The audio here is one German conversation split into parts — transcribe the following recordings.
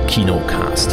Kinocast.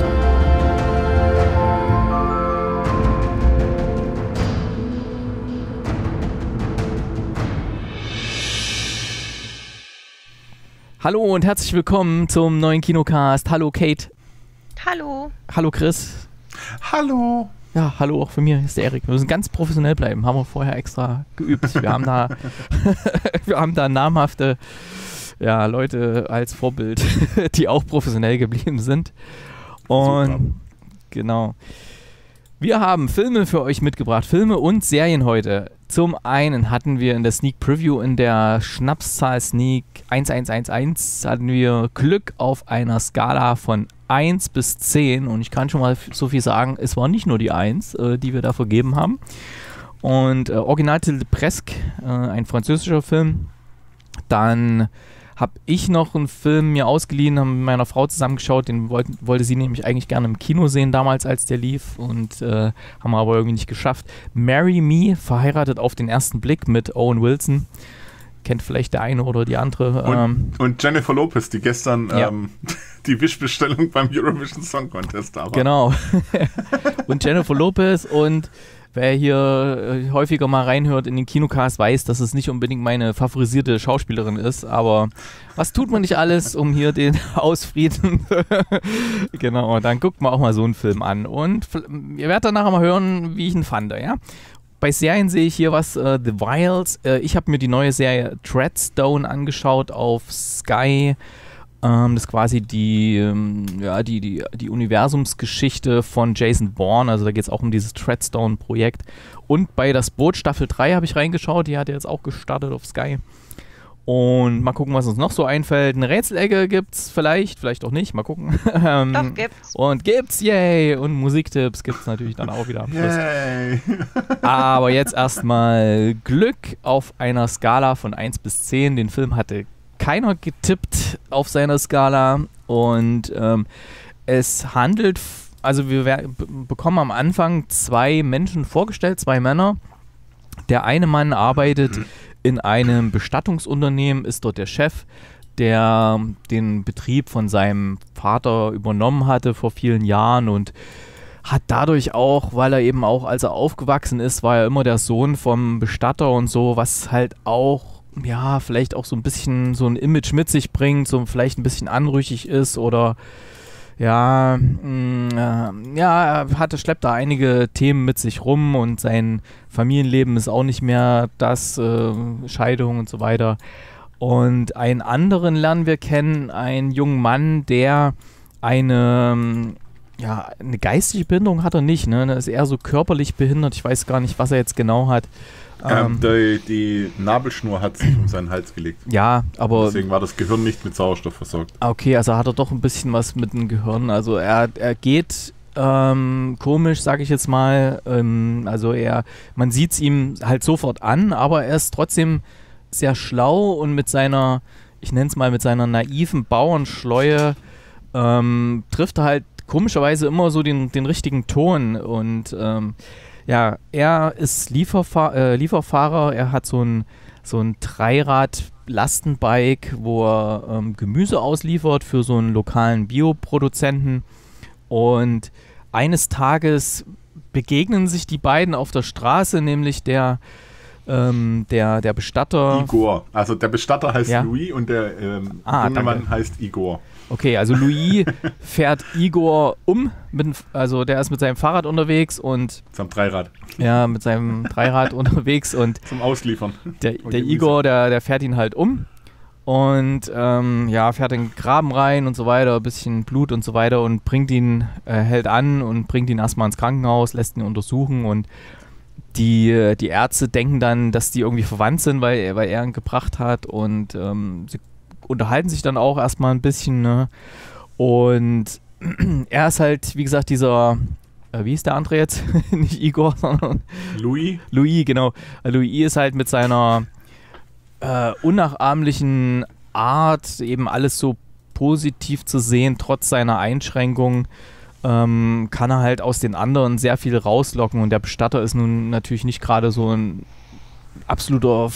Hallo und herzlich willkommen zum neuen Kinocast. Hallo Kate. Hallo. Hallo Chris. Hallo. Ja, hallo auch von mir, hier ist der Erik. Wir müssen ganz professionell bleiben, haben wir vorher extra geübt. Wir haben da, wir haben da namhafte Leute als Vorbild, die auch professionell geblieben sind. Und super. Genau. Wir haben Filme für euch mitgebracht, Filme und Serien heute. Zum einen hatten wir in der Sneak Preview, in der Schnapszahl Sneak 1111 hatten wir Glück auf einer Skala von 1 bis 10 und ich kann schon mal so viel sagen, es war nicht nur die 1, die wir da vergeben haben. Und Originaltitel Presque, ein französischer Film. Dann habe ich noch einen Film mir ausgeliehen, haben mit meiner Frau zusammengeschaut, den wollte sie nämlich eigentlich gerne im Kino sehen damals, als der lief und haben wir aber irgendwie nicht geschafft. Marry Me, verheiratet auf den ersten Blick mit Owen Wilson. Kennt vielleicht der eine oder die andere. Und Jennifer Lopez, die gestern die Wischbestellung beim Eurovision Song Contest da war. Genau. Und Jennifer Lopez und wer hier häufiger mal reinhört in den Kinocast, weiß, dass es nicht unbedingt meine favorisierte Schauspielerin ist, aber was tut man nicht alles, um hier den Ausfrieden? Genau, dann guckt man auch mal so einen Film an und ihr werdet dann nachher mal hören, wie ich ihn fand, ja? Bei Serien sehe ich hier was, The Wilds. Ich habe mir die neue Serie Treadstone angeschaut auf Sky. Das ist quasi die Universumsgeschichte von Jason Bourne. Also da geht es auch um dieses Treadstone-Projekt. Und bei Das Boot Staffel 3 habe ich reingeschaut. Die hat jetzt auch gestartet auf Sky. Und mal gucken, was uns noch so einfällt. Eine Rätselecke gibt's vielleicht auch nicht. Mal gucken. Doch, gibt's. Und gibt's, yay! Und Musiktipps gibt's natürlich dann auch wieder am Schluss. Yay! Aber jetzt erstmal Glück auf einer Skala von 1 bis 10. Den Film hatte keiner getippt auf seiner Skala. Und es handelt, also wir bekommen am Anfang 2 Menschen vorgestellt, 2 Männer. Der eine Mann arbeitet in einem Bestattungsunternehmen, ist dort der Chef, der den Betrieb von seinem Vater übernommen hatte vor vielen Jahren und hat dadurch auch, weil er eben auch, als er aufgewachsen ist, war er immer der Sohn vom Bestatter und so, was halt auch, ja, vielleicht auch so ein bisschen so ein Image mit sich bringt, so vielleicht ein bisschen anrüchig ist oder schleppt da einige Themen mit sich rum und sein Familienleben ist auch nicht mehr das, Scheidung und so weiter. Und einen anderen lernen wir kennen, einen jungen Mann, der eine geistige Behinderung hat er nicht, ne? Er ist eher so körperlich behindert, ich weiß gar nicht, was er jetzt genau hat. Die Nabelschnur hat sich um seinen Hals gelegt. Ja, aber deswegen war das Gehirn nicht mit Sauerstoff versorgt. Okay, also hat er doch ein bisschen was mit dem Gehirn. Also er geht komisch, sage ich jetzt mal. Man sieht es ihm halt sofort an, aber er ist trotzdem sehr schlau und mit seiner, ich nenne es mal, mit seiner naiven Bauernschleue trifft er halt komischerweise immer so den richtigen Ton und er ist Lieferfahrer, er hat so ein Dreirad-Lastenbike, wo er Gemüse ausliefert für so einen lokalen Bioproduzenten und eines Tages begegnen sich die beiden auf der Straße, nämlich der Bestatter. Igor, also der Bestatter heißt Louis und der junge Mann heißt Igor. Okay, also Louis fährt Igor um, der ist mit seinem Fahrrad unterwegs und... Mit seinem Dreirad. Ja, mit seinem Dreirad unterwegs und... Zum Ausliefern. Der Igor, der fährt ihn halt um und fährt in den Graben rein und so weiter, ein bisschen Blut und so weiter und hält an und bringt ihn erstmal ins Krankenhaus, lässt ihn untersuchen und die Ärzte denken dann, dass die irgendwie verwandt sind, weil er ihn gebracht hat und sie unterhalten sich dann auch erstmal ein bisschen, ne? Und er ist halt, wie gesagt, dieser, wie ist der andere jetzt? Nicht Igor, sondern Louis. Louis, genau. Louis ist halt mit seiner unnachahmlichen Art, eben alles so positiv zu sehen, trotz seiner Einschränkungen, kann er halt aus den anderen sehr viel rauslocken und der Bestatter ist nun natürlich nicht gerade so ein absoluter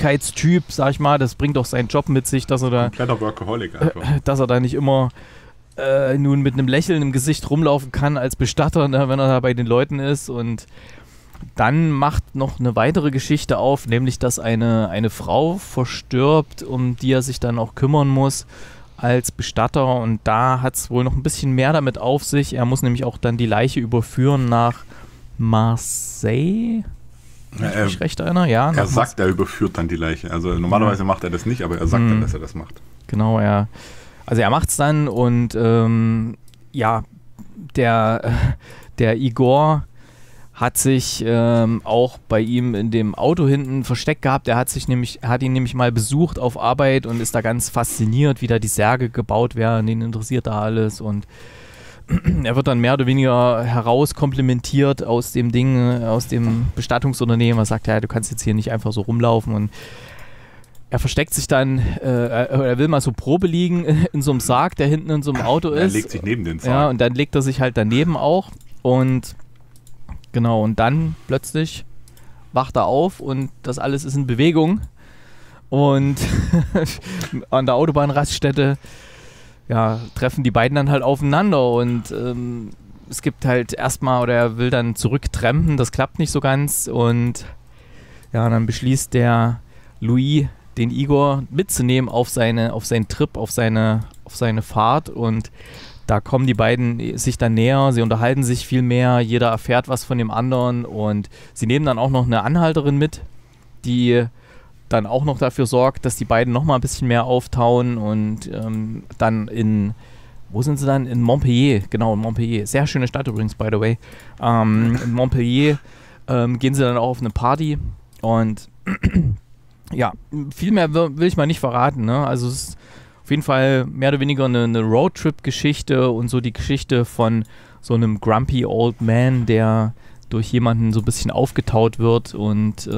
Fröhlichkeitstyp, sag ich mal. Das bringt doch seinen Job mit sich, dass er da kompletter Workaholic einfach. Dass er da nicht immer nun mit einem Lächeln im Gesicht rumlaufen kann als Bestatter, ne, wenn er da bei den Leuten ist. Und dann macht noch eine weitere Geschichte auf, nämlich dass eine Frau verstirbt, um die er sich dann auch kümmern muss als Bestatter. Und da hat es wohl noch ein bisschen mehr damit auf sich. Er muss nämlich auch dann die Leiche überführen nach Marseille. Wenn ich mich recht erinnere, ja. Er sagt, er überführt dann die Leiche. Also normalerweise macht er das nicht, aber er sagt dann, dass er das macht. Genau, er macht es dann und der Igor hat sich auch bei ihm in dem Auto hinten versteckt gehabt. Er hat ihn nämlich mal besucht auf Arbeit und ist da ganz fasziniert, wie da die Särge gebaut werden. Den interessiert da alles und er wird dann mehr oder weniger herauskomplimentiert aus dem Bestattungsunternehmen. Er sagt, ja, du kannst jetzt hier nicht einfach so rumlaufen und er versteckt sich dann, er will mal so Probe liegen in so einem Sarg, der hinten in so einem Auto ist. Er legt sich neben den Sarg. Ja, und dann legt er sich halt daneben auch und genau, und dann plötzlich wacht er auf und das alles ist in Bewegung und an der Autobahnraststätte treffen die beiden dann halt aufeinander und es gibt halt erstmal, oder er will dann zurücktrampen, das klappt nicht so ganz und ja, dann beschließt der Louis, den Igor mitzunehmen auf seinen Trip, auf seine Fahrt und da kommen die beiden sich dann näher, sie unterhalten sich viel mehr, jeder erfährt was von dem anderen und sie nehmen dann auch noch eine Anhalterin mit, die dann auch noch dafür sorgt, dass die beiden noch mal ein bisschen mehr auftauen und dann wo sind sie dann? In Montpellier, genau, in Montpellier. Sehr schöne Stadt übrigens, by the way. In Montpellier gehen sie dann auch auf eine Party und ja, viel mehr will ich mal nicht verraten, ne? Also es ist auf jeden Fall mehr oder weniger eine Roadtrip-Geschichte und so die Geschichte von so einem grumpy old man, der durch jemanden so ein bisschen aufgetaut wird und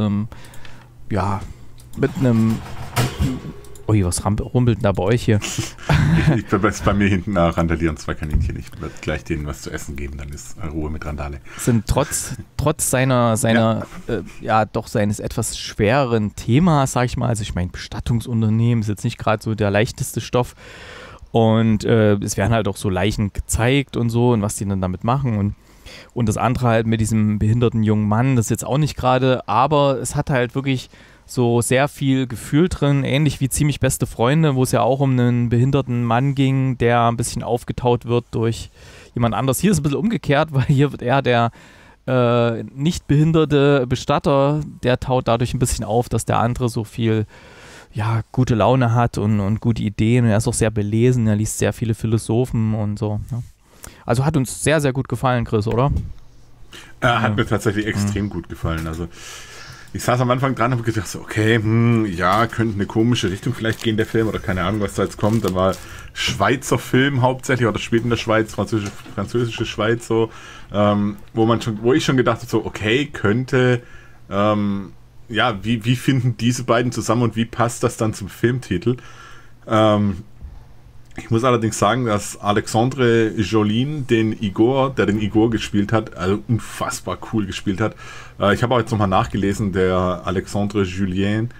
mit einem... Ui, was rumpelt denn da bei euch hier? Bei mir hinten randalieren zwei Kaninchen. Ich werde gleich denen was zu essen geben, dann ist Ruhe mit Randale. Sind trotz seines etwas schwereren Themas, sag ich mal, also ich meine, Bestattungsunternehmen ist jetzt nicht gerade so der leichteste Stoff und es werden halt auch so Leichen gezeigt und so und was die dann damit machen und das andere halt mit diesem behinderten jungen Mann, das ist jetzt auch nicht gerade, aber es hat halt wirklich so sehr viel Gefühl drin, ähnlich wie Ziemlich beste Freunde, wo es ja auch um einen behinderten Mann ging, der ein bisschen aufgetaut wird durch jemand anderes. Hier ist es ein bisschen umgekehrt, weil hier wird er der nicht behinderte Bestatter, der taut dadurch ein bisschen auf, dass der andere so viel gute Laune hat und gute Ideen und er ist auch sehr belesen, er liest sehr viele Philosophen und so. Ja. Also hat uns sehr, sehr gut gefallen, Chris, oder? Hat mir tatsächlich extrem gut gefallen. Also ich saß am Anfang dran und habe gedacht, so, okay, könnte eine komische Richtung vielleicht gehen, der Film, oder keine Ahnung, was da jetzt kommt. Da war Schweizer Film hauptsächlich, oder spielt in der Schweiz, französische Schweiz, so, wo ich schon gedacht habe, so, okay, könnte, wie finden diese beiden zusammen und wie passt das dann zum Filmtitel? Ich muss allerdings sagen, dass Alexandre Jolin, der den Igor gespielt hat, also unfassbar cool gespielt hat. Ich habe auch jetzt nochmal nachgelesen, der Alexandre Jolin,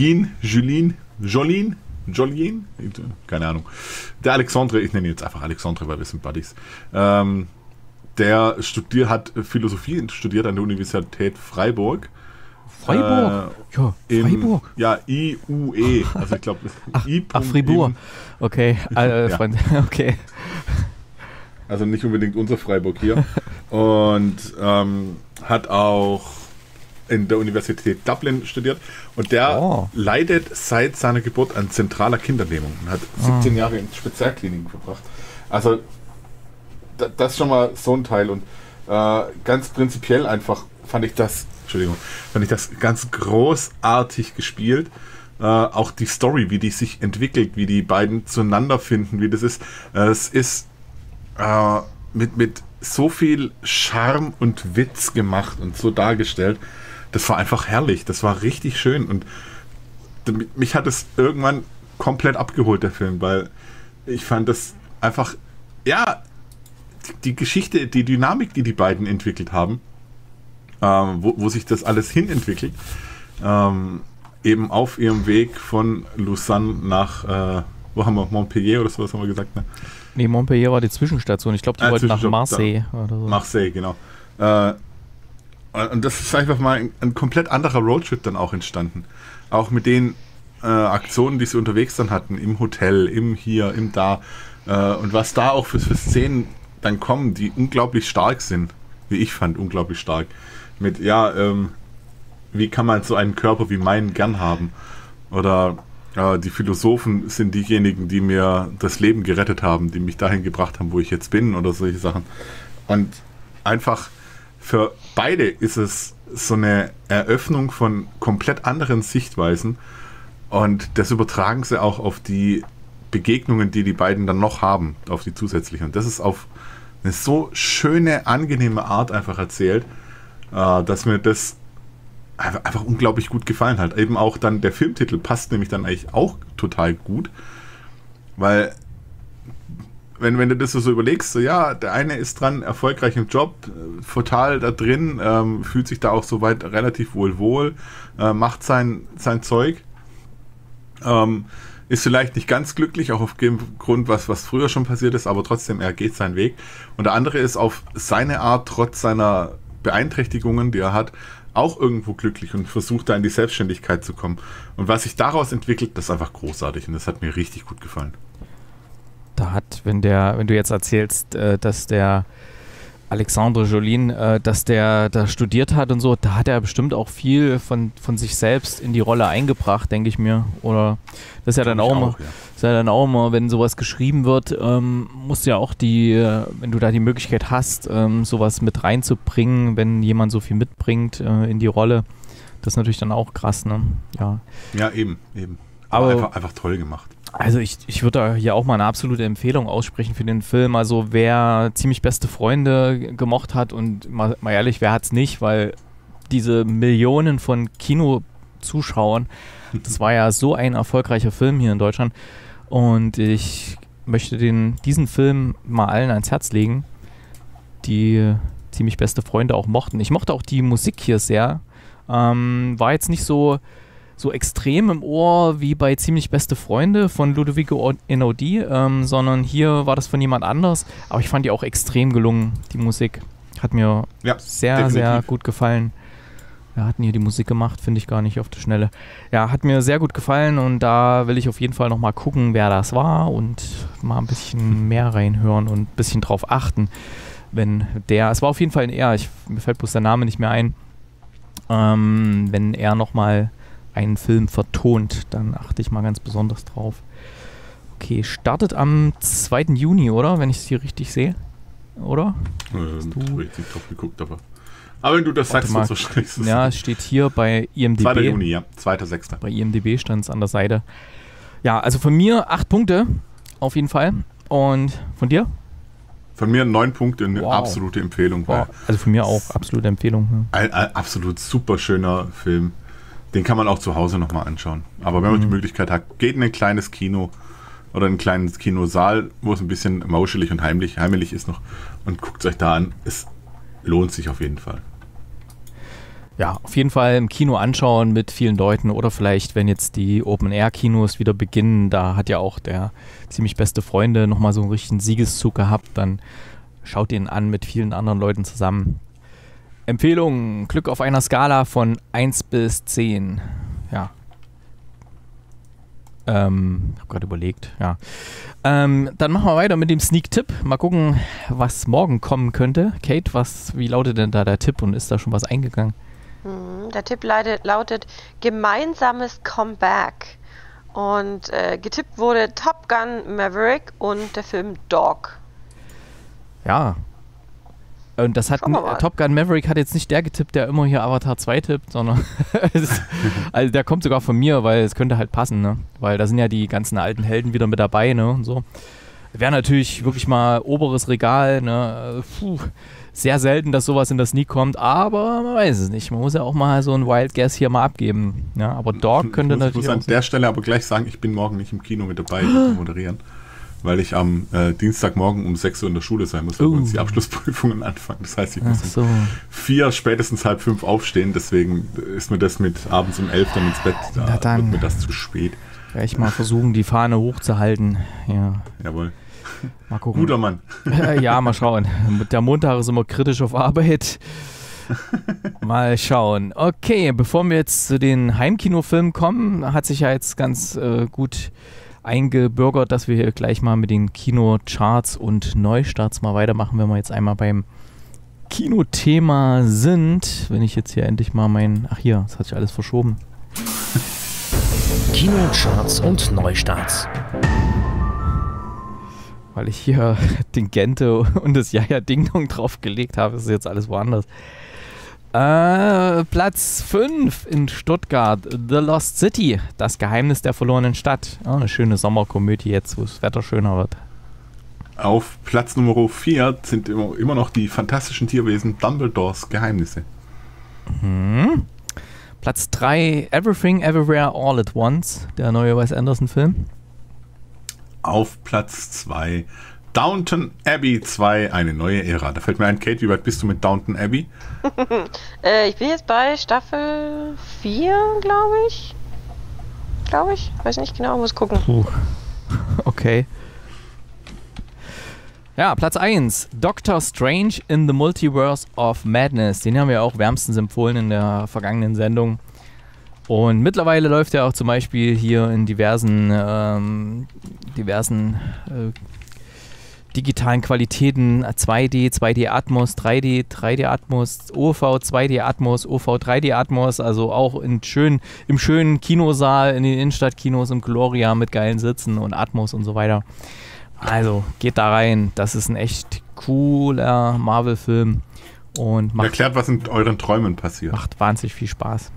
keine Ahnung. Der Alexandre, ich nenne ihn jetzt einfach Alexandre, weil wir sind Buddies. Der hat Philosophie studiert an der Universität Freiburg. Freiburg? Freiburg. IUE. Also ich glaube, Fribourg. Okay, okay. Also nicht unbedingt unser Freiburg hier. Und hat auch in der Universität Dublin studiert. Und der leidet seit seiner Geburt an zentraler Kinderlähmung und hat 17 Jahre in Spezialkliniken verbracht. Also das ist schon mal so ein Teil. Und ganz prinzipiell einfach fand ich das ganz großartig gespielt. Auch die Story, wie die sich entwickelt, wie die beiden zueinander finden, wie das ist. Es ist mit so viel Charme und Witz gemacht und so dargestellt. Das war einfach herrlich. Das war richtig schön. Und mich hat es irgendwann komplett abgeholt, der Film, weil ich fand das einfach, die Geschichte, die Dynamik, die beiden entwickelt haben, wo sich das alles hin entwickelt, eben auf ihrem Weg von Lausanne nach Wo haben wir? Montpellier oder sowas haben wir gesagt, ne? Nee, Montpellier war die Zwischenstation. Ich glaube, die wollten nach Marseille oder so. Marseille, genau. Und das ist einfach mal ein komplett anderer Roadtrip dann auch entstanden. Auch mit den Aktionen, die sie unterwegs dann hatten, im Hotel, im Hier, im Da. Und was da auch für Szenen dann kommen, die unglaublich stark sind, wie ich fand, unglaublich stark. Mit, wie kann man so einen Körper wie meinen gern haben? Oder die Philosophen sind diejenigen, die mir das Leben gerettet haben, die mich dahin gebracht haben, wo ich jetzt bin oder solche Sachen. Und einfach für beide ist es so eine Eröffnung von komplett anderen Sichtweisen und das übertragen sie auch auf die Begegnungen, die beiden dann noch haben, auf die zusätzlichen. Und das ist auf eine so schöne, angenehme Art einfach erzählt, dass mir das einfach unglaublich gut gefallen hat. Eben auch dann der Filmtitel passt nämlich dann eigentlich auch total gut, weil wenn du das so überlegst, so ja, der eine ist dran, erfolgreich im Job, total da drin, fühlt sich da auch soweit relativ wohl, macht sein Zeug, ist vielleicht nicht ganz glücklich, auch auf dem Grund, was früher schon passiert ist, aber trotzdem, er geht seinen Weg. Und der andere ist auf seine Art, trotz seiner Beeinträchtigungen, die er hat, auch irgendwo glücklich und versucht da in die Selbstständigkeit zu kommen. Und was sich daraus entwickelt, das ist einfach großartig und das hat mir richtig gut gefallen. Da hat, wenn du jetzt erzählst, dass der Alexandre Jolin, dass der da studiert hat und so, da hat er bestimmt auch viel von sich selbst in die Rolle eingebracht, denke ich mir. Oder das ist ja dann auch immer, wenn sowas geschrieben wird, musst du ja auch wenn du da die Möglichkeit hast, sowas mit reinzubringen, wenn jemand so viel mitbringt in die Rolle, das ist natürlich dann auch krass, ne? Ja, eben. Aber einfach toll gemacht. Also ich würde da hier auch mal eine absolute Empfehlung aussprechen für den Film. Also wer Ziemlich beste Freunde gemocht hat und mal ehrlich, wer hat's nicht, weil diese Millionen von Kinozuschauern, das war ja so ein erfolgreicher Film hier in Deutschland und ich möchte diesen Film mal allen ans Herz legen, die Ziemlich beste Freunde auch mochten. Ich mochte auch die Musik hier sehr. War jetzt nicht so extrem im Ohr wie bei Ziemlich beste Freunde von Ludovico Einaudi, sondern hier war das von jemand anders. Aber ich fand die auch extrem gelungen, die Musik. Hat mir sehr, definitiv. Sehr gut gefallen. Wer hat denn hier die Musik gemacht? Finde ich gar nicht auf die Schnelle. Ja, hat mir sehr gut gefallen und da will ich auf jeden Fall nochmal gucken, wer das war und mal ein bisschen mehr reinhören und ein bisschen drauf achten. Es war auf jeden Fall ein Er, mir fällt bloß der Name nicht mehr ein, wenn er nochmal einen Film vertont, dann achte ich mal ganz besonders drauf. Okay, startet am 2. Juni, oder? Wenn ich es hier richtig sehe, oder? Richtig drauf geguckt, aber wenn du das sagst, so schreckst es. Ja, es steht hier bei IMDb. 2. Juni, ja, 2.6. Bei IMDb stand es an der Seite. Ja, also von mir 8 Punkte, auf jeden Fall. Und von dir? Von mir 9 Punkte, eine absolute Empfehlung. Wow. Also von mir auch absolute Empfehlung. Ja. Ein absolut super schöner Film. Den kann man auch zu Hause nochmal anschauen. Aber wenn man die Möglichkeit hat, geht in ein kleines Kino oder in einen kleinen Kinosaal, wo es ein bisschen mauschelig und heimelig ist noch und guckt es euch da an. Es lohnt sich auf jeden Fall. Ja, auf jeden Fall im Kino anschauen mit vielen Leuten oder vielleicht, wenn jetzt die Open-Air-Kinos wieder beginnen, da hat ja auch der Ziemlich beste Freunde nochmal so einen richtigen Siegeszug gehabt, dann schaut ihn an mit vielen anderen Leuten zusammen. Empfehlung, Glück auf einer Skala von 1 bis 10. Ja. Ich habe gerade überlegt, ja. Dann machen wir weiter mit dem Sneak-Tipp. Mal gucken, was morgen kommen könnte. Kate, wie lautet denn da der Tipp und ist da schon was eingegangen? Der Tipp lautet gemeinsames Comeback. Und getippt wurde Top Gun Maverick und der Film Dog. Ja. Und das hat Top Gun Maverick hat jetzt nicht der getippt, der immer hier Avatar 2 tippt, sondern also der kommt sogar von mir, weil es könnte halt passen, ne? Weil da sind ja die ganzen alten Helden wieder mit dabei, ne? Und so. Wäre natürlich wirklich mal oberes Regal, ne? Sehr selten, dass sowas in das Sneak kommt, aber man weiß es nicht. Man muss ja auch mal so ein Wild Guess hier mal abgeben. Ja, aber Dog könnte natürlich. Ich muss an der Stelle aber gleich sagen, ich bin morgen nicht im Kino mit dabei, ich muss moderieren. weil ich am Dienstagmorgen um 6 Uhr in der Schule sein muss, weil bei uns die Abschlussprüfungen anfangen. Das heißt, ich muss um 4, spätestens 4:30 aufstehen. Deswegen ist mir das mit abends um 11 dann ins Bett, da wird mir das zu spät. Werde ich mal versuchen, die Fahne hochzuhalten. Ja. Jawohl. Mal gucken. Guter Mann. Ja, mal schauen. Der Montag ist immer kritisch auf Arbeit. Mal schauen. Okay, bevor wir jetzt zu den Heimkinofilmen kommen, hat sich ja jetzt ganz gut eingebürgert, dass wir hier gleich mal mit den Kinocharts und Neustarts mal weitermachen, wenn wir jetzt einmal beim Kinothema sind. Wenn ich jetzt hier endlich mal das hat sich alles verschoben. Kinocharts und Neustarts. Weil ich hier den Gente und das Jaja Ding Dong draufgelegt habe, ist jetzt alles woanders. Platz 5 in Stuttgart, The Lost City, das Geheimnis der verlorenen Stadt. Oh, eine schöne Sommerkomödie jetzt, wo das Wetter schöner wird. Auf Platz Nummer 4 sind immer noch die fantastischen Tierwesen Dumbledores Geheimnisse. Platz 3, Everything Everywhere All at Once, der neue Wes Anderson-Film. Auf Platz 2, Downton Abbey 2, eine neue Ära. Da fällt mir ein, Kate, wie weit bist du mit Downton Abbey? Ich bin jetzt bei Staffel 4, glaube ich. Weiß nicht genau, muss gucken. Okay. Ja, Platz 1, Doctor Strange in the Multiverse of Madness. Den haben wir auch wärmstens empfohlen in der vergangenen Sendung. Und mittlerweile läuft er auch zum Beispiel hier in diversen digitalen Qualitäten 2D, 2D Atmos, 3D, 3D Atmos, OV, 2D Atmos, OV, 3D Atmos, also auch im schönen Kinosaal, in den Innenstadtkinos im Gloria mit geilen Sitzen und Atmos und so weiter. Also geht da rein, das ist ein echt cooler Marvel-Film und erklärt, was in euren Träumen passiert. Macht wahnsinnig viel Spaß.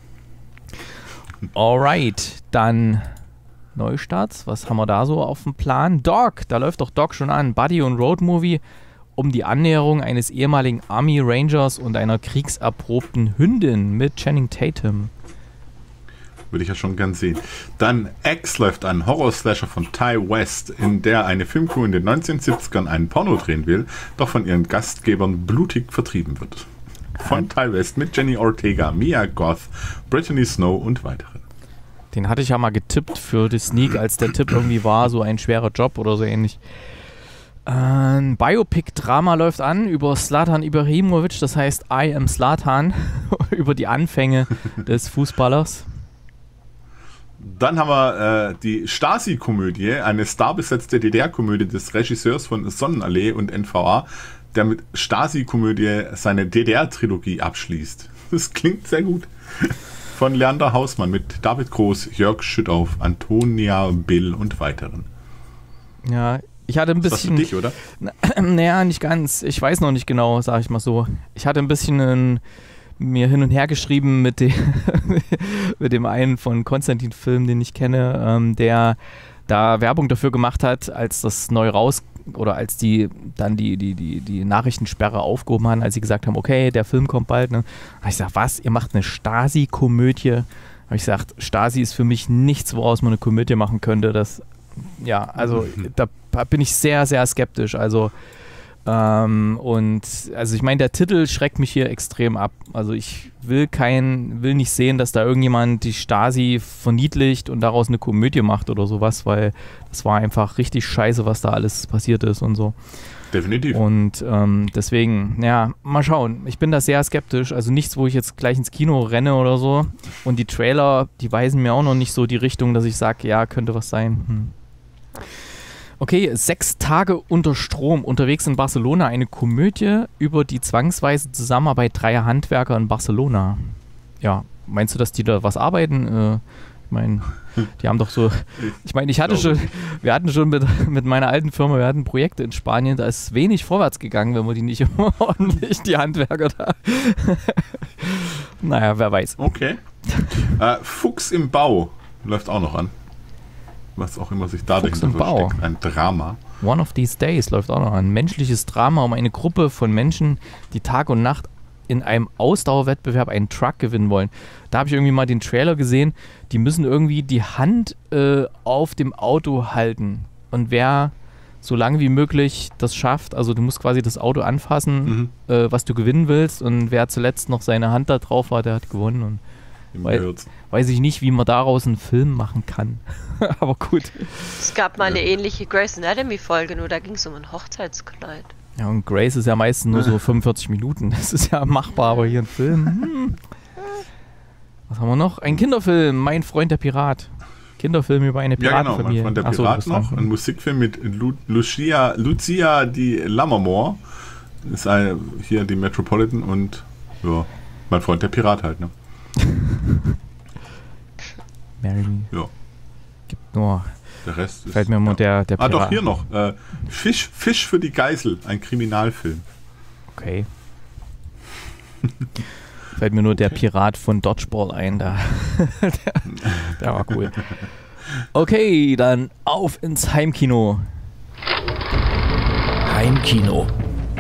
Alright, dann Neustarts, was haben wir da so auf dem Plan? Dog, da läuft doch Dog schon an. Buddy- und Road-Movie um die Annäherung eines ehemaligen Army Rangers und einer kriegserprobten Hündin mit Channing Tatum. Würde ich ja schon gern sehen. Dann X läuft an, Horror-Slasher von Ty West, in der eine Filmcrew in den 1970ern einen Porno drehen will, doch von ihren Gastgebern blutig vertrieben wird. Von Ty West mit Jenny Ortega, Mia Goth, Brittany Snow und weiteren. Den hatte ich ja mal getippt für die Sneak, als der Tipp irgendwie war, so ein schwerer Job oder so ähnlich. Ein Biopic-Drama läuft an über Zlatan Ibrahimovic, das heißt I Am Zlatan, über die Anfänge des Fußballers. Dann haben wir die Stasi-Komödie, eine starbesetzte DDR-Komödie des Regisseurs von Sonnenallee und NVA, der mit Stasi-Komödie seine DDR-Trilogie abschließt. Das klingt sehr gut. Von Leander Hausmann mit David Groß, Jörg Schüttauf, Antonia Bill und weiteren. Ja, ich hatte ein bisschen... Das war für dich, oder? Naja, nicht ganz. Ich weiß noch nicht genau, sag ich mal so. Ich hatte ein bisschen mir hin und her geschrieben mit dem einen von Konstantin-Film, den ich kenne, der da Werbung dafür gemacht hat, als das neu oder als die dann die Nachrichtensperre aufgehoben haben, als sie gesagt haben, okay, der Film kommt bald. Ne? Habe ich gesagt, was, ihr macht eine Stasi-Komödie? Habe ich gesagt, Stasi ist für mich nichts, woraus man eine Komödie machen könnte. Da bin ich sehr, sehr skeptisch. Also ich meine, der Titel schreckt mich hier extrem ab. Also ich will nicht sehen, dass da irgendjemand die Stasi verniedlicht und daraus eine Komödie macht oder sowas, weil das war einfach richtig scheiße, was da alles passiert ist und so. Definitiv. Und deswegen, ja, mal schauen. Ich bin da sehr skeptisch. Also nichts, wo ich jetzt gleich ins Kino renne oder so. Und die Trailer, die weisen mir auch noch nicht so die Richtung, dass ich sage, ja, könnte was sein. Okay, 6 Tage unter Strom, unterwegs in Barcelona, eine Komödie über die zwangsweise Zusammenarbeit dreier Handwerker in Barcelona. Ja, meinst du, dass die da was arbeiten? Ich meine, die haben doch so, wir hatten schon mit meiner alten Firma, wir hatten Projekte in Spanien, da ist wenig vorwärts gegangen, wenn wir die nicht immer ordentlich, die Handwerker da. Naja, wer weiß. Okay. Fuchs im Bau läuft auch noch an. Was auch immer sich da dahinter versteckt. Ein Drama. One of These Days läuft auch noch an. Ein menschliches Drama um eine Gruppe von Menschen, die Tag und Nacht in einem Ausdauerwettbewerb einen Truck gewinnen wollen. Da habe ich irgendwie mal den Trailer gesehen. Die müssen irgendwie die Hand auf dem Auto halten. und wer so lange wie möglich das schafft, also du musst quasi das Auto anfassen, was du gewinnen willst, und wer zuletzt noch seine Hand da drauf war, der hat gewonnen. Und weiß ich nicht, wie man daraus einen Film machen kann. Aber gut. Es gab mal eine ähnliche Grey's Anatomy-Folge, nur da ging es um ein Hochzeitskleid. Ja, und Grey's ist ja meistens nur so 45 Minuten. Das ist ja machbar, aber hier ein Film. Was haben wir noch? Ein Kinderfilm, Mein Freund der Pirat. Kinderfilm über eine Piratenfamilie. Ja, genau, Mein Freund der Pirat noch. Ein Musikfilm mit Lucia di Lammermoor. Das ist hier die Metropolitan und ja, Mein Freund der Pirat halt, ne? Marry Me. Ja. Gibt nur. Der Rest ist. Fällt mir nur der Pirat. Doch, hier noch. Fisch für die Geisel. Ein Kriminalfilm. Okay. Fällt mir nur der Pirat von Dodgeball ein. Der war cool. Okay, dann auf ins Heimkino. Heimkino.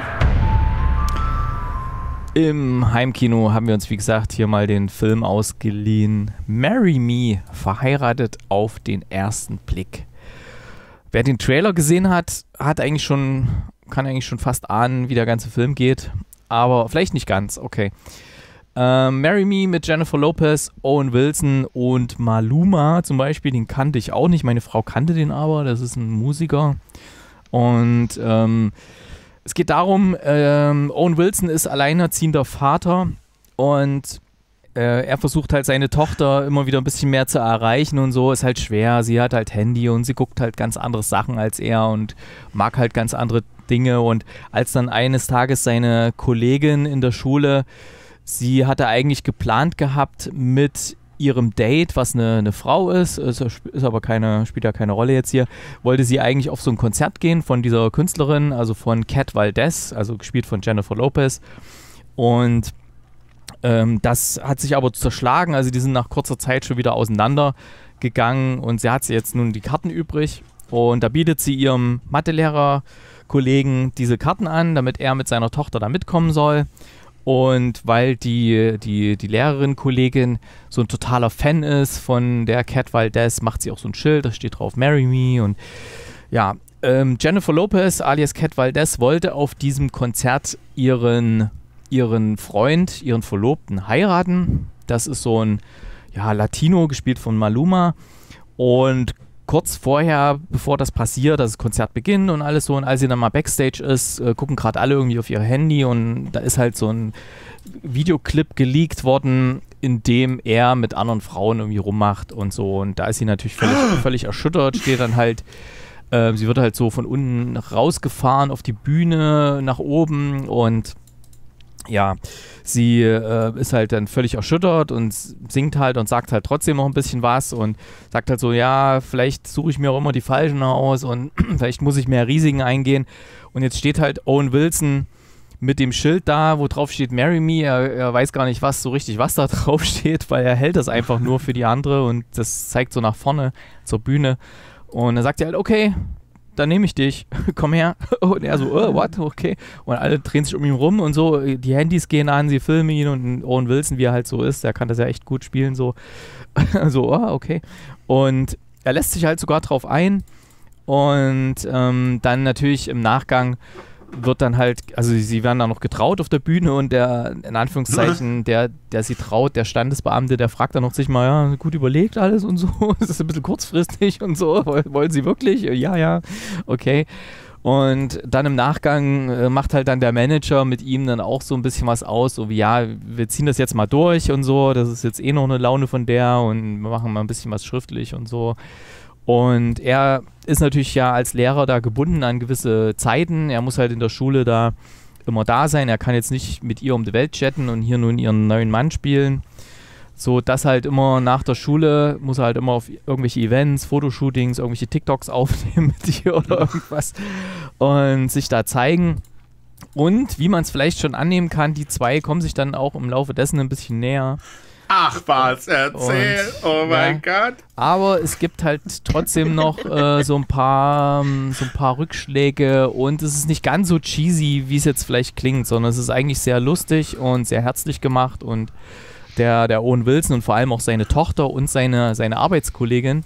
Im Heimkino haben wir uns, wie gesagt, hier mal den Film ausgeliehen. Marry Me, verheiratet auf den ersten Blick. Wer den Trailer gesehen hat, kann eigentlich schon fast ahnen, wie der ganze Film geht. Aber vielleicht nicht ganz, okay. Marry Me mit Jennifer Lopez, Owen Wilson und Maluma zum Beispiel, den kannte ich auch nicht. Meine Frau kannte den aber, das ist ein Musiker. Und es geht darum, Owen Wilson ist alleinerziehender Vater und er versucht halt seine Tochter immer wieder ein bisschen mehr zu erreichen und so, ist halt schwer. Sie hat halt Handy und sie guckt halt ganz andere Sachen als er und mag halt ganz andere Dinge. Und als dann eines Tages seine Kollegin in der Schule, sie hatte eigentlich geplant gehabt mit ihrem Date, was eine Frau ist aber spielt ja keine Rolle jetzt hier, wollte sie eigentlich auf so ein Konzert gehen von dieser Künstlerin, also von Kat Valdez, also gespielt von Jennifer Lopez. Und das hat sich aber zerschlagen, also die sind nach kurzer Zeit schon wieder auseinandergegangen und sie hat jetzt nun die Karten übrig und da bietet sie ihrem Mathelehrer-Kollegen diese Karten an, damit er mit seiner Tochter da mitkommen soll. Und weil die Lehrerin-Kollegin so ein totaler Fan ist von der Kat Valdez, macht sie auch so ein Schild, da steht drauf Marry Me. Und ja, Jennifer Lopez alias Kat Valdez wollte auf diesem Konzert ihren Freund, ihren Verlobten heiraten. Das ist so ein Latino, gespielt von Maluma. Und kurz vorher, bevor das passiert, das Konzert beginnt und alles so, und als sie dann mal Backstage ist, gucken gerade alle irgendwie auf ihr Handy und da ist halt so ein Videoclip geleakt worden, in dem er mit anderen Frauen irgendwie rummacht und so, und da ist sie natürlich völlig erschüttert, steht dann halt, sie wird halt so von unten rausgefahren auf die Bühne nach oben und ja, sie ist halt dann völlig erschüttert und singt halt und sagt halt trotzdem noch ein bisschen was und sagt halt so, ja, vielleicht suche ich mir auch immer die Falschen aus und vielleicht muss ich mehr Risiken eingehen. Und jetzt steht halt Owen Wilson mit dem Schild da, wo drauf steht Marry Me. Er weiß gar nicht, was da drauf steht, weil er hält das einfach nur für die andere und das zeigt so nach vorne zur Bühne. Und dann sagt er halt, okay, dann nehme ich dich, komm her. Und er so, what, okay. Und alle drehen sich um ihn rum und so, die Handys gehen an, sie filmen ihn und Owen Wilson, wie er halt so ist, der kann das ja echt gut spielen, so, so, okay. Und er lässt sich halt sogar drauf ein und dann natürlich im Nachgang wird dann halt, also sie werden dann noch getraut auf der Bühne und der, in Anführungszeichen, der sie traut, der Standesbeamte, der fragt dann noch sich mal, ja, gut überlegt alles und so, das ist ein bisschen kurzfristig und so, wollen Sie wirklich? Ja, okay. Und dann im Nachgang macht halt dann der Manager mit ihm dann auch so ein bisschen was aus, so wie, ja, wir ziehen das jetzt mal durch und so, das ist jetzt eh noch eine Laune von der und wir machen mal ein bisschen was schriftlich und so. Und er ist natürlich ja als Lehrer da gebunden an gewisse Zeiten. Er muss halt in der Schule da immer da sein. Er kann jetzt nicht mit ihr um die Welt chatten und hier nun ihren neuen Mann spielen. So, dass halt immer nach der Schule muss er halt immer auf irgendwelche Events, Fotoshootings, irgendwelche TikToks aufnehmen mit ihr oder irgendwas und sich da zeigen. Und wie man es vielleicht schon annehmen kann, die zwei kommen sich dann auch im Laufe dessen ein bisschen näher. Ach was, erzähl, oh mein Gott. Aber es gibt halt trotzdem noch so ein paar Rückschläge und es ist nicht ganz so cheesy, wie es jetzt vielleicht klingt, sondern es ist eigentlich sehr lustig und sehr herzlich gemacht und der Owen Wilson und vor allem auch seine Tochter und seine Arbeitskollegin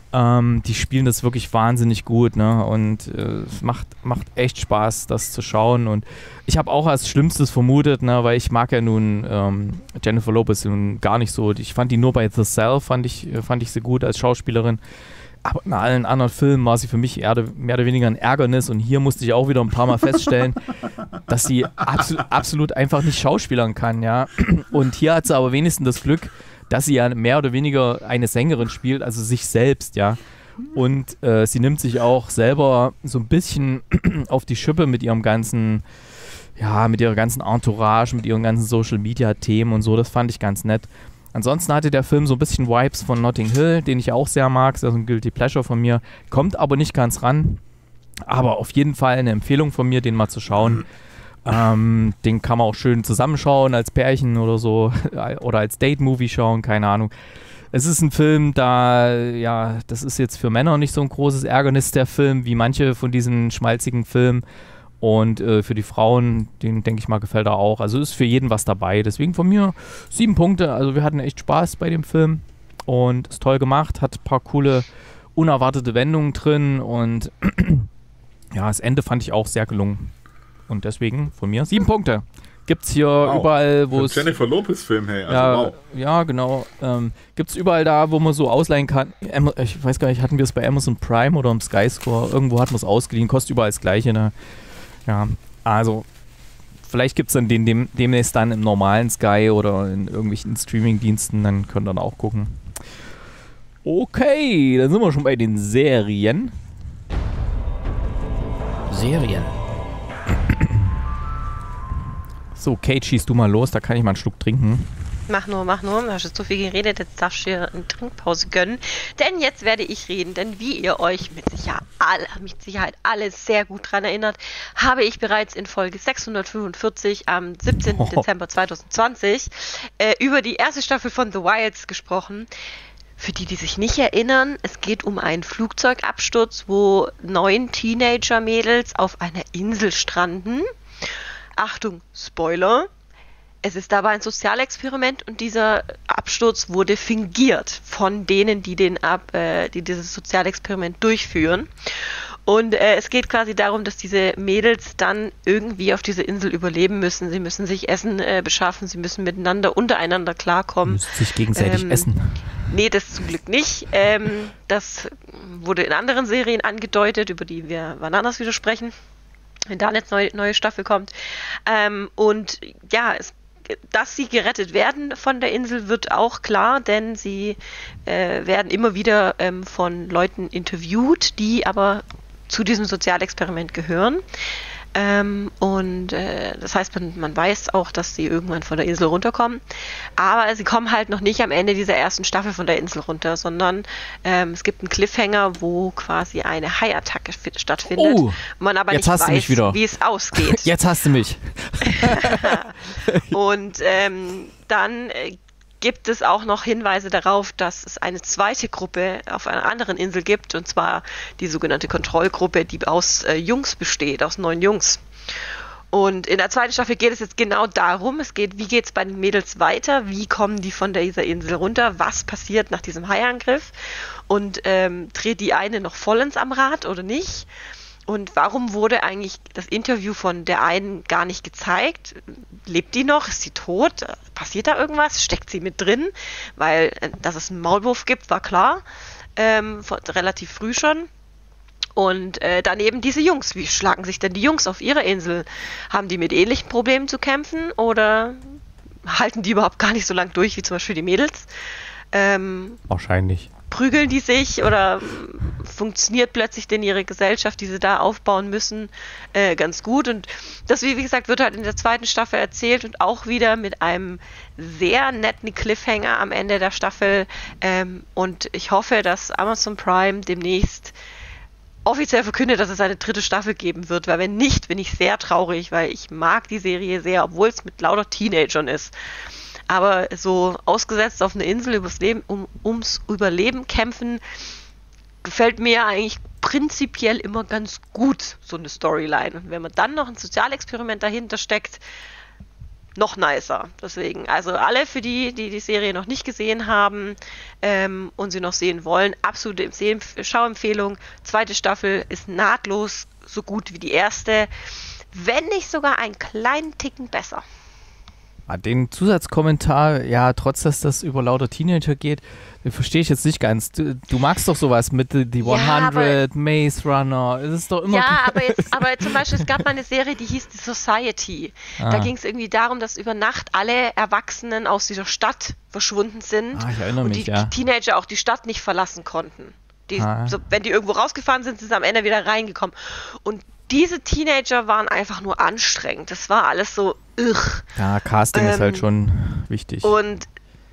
Die spielen das wirklich wahnsinnig gut, ne? Und es macht echt Spaß, das zu schauen. Und ich habe auch als Schlimmstes vermutet, ne? Weil ich mag ja nun Jennifer Lopez nun gar nicht so. Ich fand die nur bei The Cell, fand ich sie gut als Schauspielerin. Aber in allen anderen Filmen war sie für mich mehr oder weniger ein Ärgernis. Und hier musste ich auch wieder ein paar Mal feststellen, dass sie absolut einfach nicht schauspielern kann, ja. Und hier hat sie aber wenigstens das Glück, dass sie ja mehr oder weniger eine Sängerin spielt, also sich selbst, ja. Und sie nimmt sich auch selber so ein bisschen auf die Schippe mit ihrem ganzen, ja, mit ihrer ganzen Entourage, mit ihren ganzen Social-Media-Themen und so. Das fand ich ganz nett. Ansonsten hatte der Film so ein bisschen Vibes von Notting Hill, den ich auch sehr mag. Das ist ein Guilty Pleasure von mir. Kommt aber nicht ganz ran. Aber auf jeden Fall eine Empfehlung von mir, den mal zu schauen. Den kann man auch schön zusammenschauen als Pärchen oder so. Oder als Date-Movie schauen, keine Ahnung. Es ist ein Film, das ist jetzt für Männer nicht so ein großes Ärgernis, der Film, wie manche von diesen schmalzigen Filmen. Und für die Frauen, den denke ich mal, gefällt er auch. Also ist für jeden was dabei. Deswegen von mir 7 Punkte. Also wir hatten echt Spaß bei dem Film und ist toll gemacht, hat ein paar coole, unerwartete Wendungen drin und ja, das Ende fand ich auch sehr gelungen. Und deswegen von mir 7 Punkte. Gibt's hier überall, wo es... Jennifer Lopez-Film, hey. Also ja, genau. Gibt's überall da, wo man so ausleihen kann. Ich weiß gar nicht, hatten wir es bei Amazon Prime oder im Sky Score? Irgendwo hatten wir es ausgeliehen. Kostet überall das Gleiche, ne? Ja, also vielleicht gibt es dann demnächst dann im normalen Sky oder in irgendwelchen Streaming-Diensten, dann könnt ihr dann auch gucken. Okay, dann sind wir schon bei den Serien. So, Kate, schießt du mal los, da kann ich mal einen Schluck trinken. Mach nur. Du hast jetzt so viel geredet, jetzt darfst du dir eine Trinkpause gönnen. Denn jetzt werde ich reden, denn wie ihr euch mit Sicherheit alle sehr gut daran erinnert, habe ich bereits in Folge 645 am 17. Dezember 2020 über die erste Staffel von The Wilds gesprochen. Für die sich nicht erinnern, es geht um einen Flugzeugabsturz, wo 9 Teenager-Mädels auf einer Insel stranden. Achtung, Spoiler! Es ist dabei ein Sozialexperiment und dieser Absturz wurde fingiert von denen, die dieses Sozialexperiment durchführen. Und es geht quasi darum, dass diese Mädels dann irgendwie auf dieser Insel überleben müssen. Sie müssen sich Essen beschaffen, sie müssen untereinander klarkommen. Müssen sich gegenseitig essen. Nee, das zum Glück nicht. Das wurde in anderen Serien angedeutet, über die wir wann anders wieder sprechen, wenn da eine neue Staffel kommt. Und ja, dass sie gerettet werden von der Insel wird auch klar, denn sie werden immer wieder von Leuten interviewt, die aber zu diesem Sozialexperiment gehören. Das heißt, man weiß auch, dass sie irgendwann von der Insel runterkommen. Aber sie kommen halt noch nicht am Ende dieser ersten Staffel von der Insel runter, sondern es gibt einen Cliffhanger, wo quasi eine Haiattacke stattfindet. Man aber nicht weiß, wie es ausgeht. Jetzt hast du mich. Und dann gibt es auch noch Hinweise darauf, dass es eine zweite Gruppe auf einer anderen Insel gibt, und zwar die sogenannte Kontrollgruppe, die aus Jungs besteht, aus 9 Jungs. Und in der zweiten Staffel geht es jetzt genau darum, wie geht es bei den Mädels weiter, wie kommen die von dieser Insel runter, was passiert nach diesem Haiangriff und dreht die eine noch vollends am Rad oder nicht? Und warum wurde eigentlich das Interview von der einen gar nicht gezeigt? Lebt die noch? Ist sie tot? Passiert da irgendwas? Steckt sie mit drin? Weil, dass es einen Maulwurf gibt, war klar. Relativ früh schon. Und daneben diese Jungs. Wie schlagen sich denn die Jungs auf ihrer Insel? Haben die mit ähnlichen Problemen zu kämpfen? Oder halten die überhaupt gar nicht so lang durch wie zum Beispiel die Mädels? Wahrscheinlich. Prügeln die sich oder funktioniert plötzlich denn ihre Gesellschaft, die sie da aufbauen müssen, ganz gut? Und das, wie gesagt, wird halt in der zweiten Staffel erzählt und auch wieder mit einem sehr netten Cliffhanger am Ende der Staffel. Und ich hoffe, dass Amazon Prime demnächst offiziell verkündet, dass es eine 3. Staffel geben wird, weil wenn nicht, bin ich sehr traurig, weil ich mag die Serie sehr, obwohl es mit lauter Teenagern ist. Aber so ausgesetzt auf einer Insel ums Überleben kämpfen, gefällt mir eigentlich prinzipiell immer ganz gut, so eine Storyline. Und wenn man dann noch ein Sozialexperiment dahinter steckt, noch nicer. Deswegen, also alle für die Serie noch nicht gesehen haben und sie noch sehen wollen, absolute Schauempfehlung. 2. Staffel ist nahtlos so gut wie die erste, wenn nicht sogar einen kleinen Ticken besser. Den Zusatzkommentar, ja, trotz dass das über lauter Teenager geht, verstehe ich jetzt nicht ganz. Du magst doch sowas mit The 100, Maze Runner. Es ist doch immer. Ja, aber zum Beispiel, es gab mal eine Serie, die hieß The Society. Da ging es irgendwie darum, dass über Nacht alle Erwachsenen aus dieser Stadt verschwunden sind. Ich erinnere mich, die Teenager auch die Stadt nicht verlassen konnten. Wenn die irgendwo rausgefahren sind, sind sie am Ende wieder reingekommen. Und diese Teenager waren einfach nur anstrengend. Das war alles so Ja, Casting ist halt schon wichtig. Und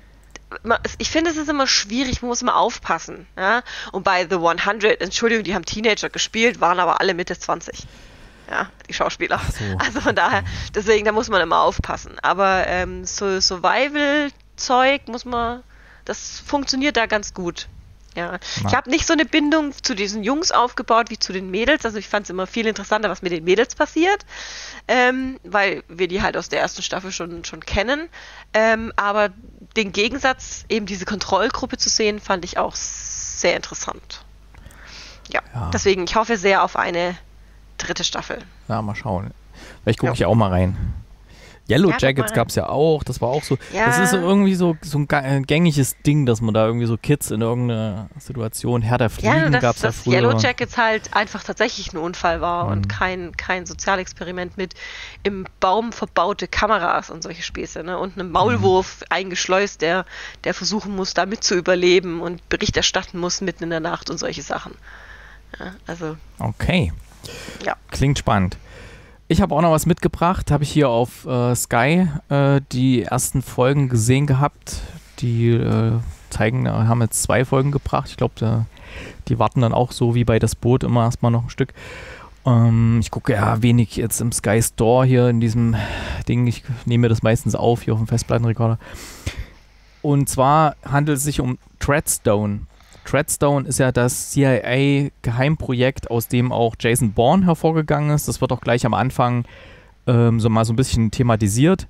ich finde, es ist immer schwierig, man muss immer aufpassen. Ja? Und bei The 100, Entschuldigung, die haben Teenager gespielt, waren aber alle Mitte 20. Ja, die Schauspieler. Ach so. Also von daher, deswegen, da muss man immer aufpassen. Aber so Survival-Zeug das funktioniert da ganz gut. Ja. Ich habe nicht so eine Bindung zu diesen Jungs aufgebaut wie zu den Mädels. Also ich fand es immer viel interessanter, was mit den Mädels passiert, weil wir die halt aus der ersten Staffel schon kennen. Aber den Gegensatz, eben diese Kontrollgruppe zu sehen, fand ich auch sehr interessant. Ja. Deswegen, ich hoffe sehr auf eine 3. Staffel. Ja, mal schauen. Vielleicht gucke ich auch mal rein. Yellow Jackets gab es ja auch, das war auch so, das ist so irgendwie so ein gängiges Ding, dass man da irgendwie so Kids in irgendeiner Situation, Herr der Fliegen gab es ja früher. Yellow Jackets halt einfach tatsächlich ein Unfall war und kein Sozialexperiment mit im Baum verbaute Kameras und solche Späße, ne? Und einem Maulwurf eingeschleust, der versuchen muss, damit zu überleben und Bericht erstatten muss mitten in der Nacht und solche Sachen. Ja, also. Okay. Ja. Klingt spannend. Ich habe auch noch was mitgebracht, habe ich hier auf Sky die ersten Folgen gesehen gehabt. Die haben jetzt 2 Folgen gebracht. Ich glaube, die warten dann auch so wie bei Das Boot immer erstmal noch ein Stück. Ich gucke ja wenig jetzt im Sky Store hier in diesem Ding. Ich nehme mir das meistens auf hier auf dem Festplattenrekorder. Und zwar handelt es sich um Treadstone. Treadstone ist ja das CIA-Geheimprojekt, aus dem auch Jason Bourne hervorgegangen ist. Das wird auch gleich am Anfang so ein bisschen thematisiert.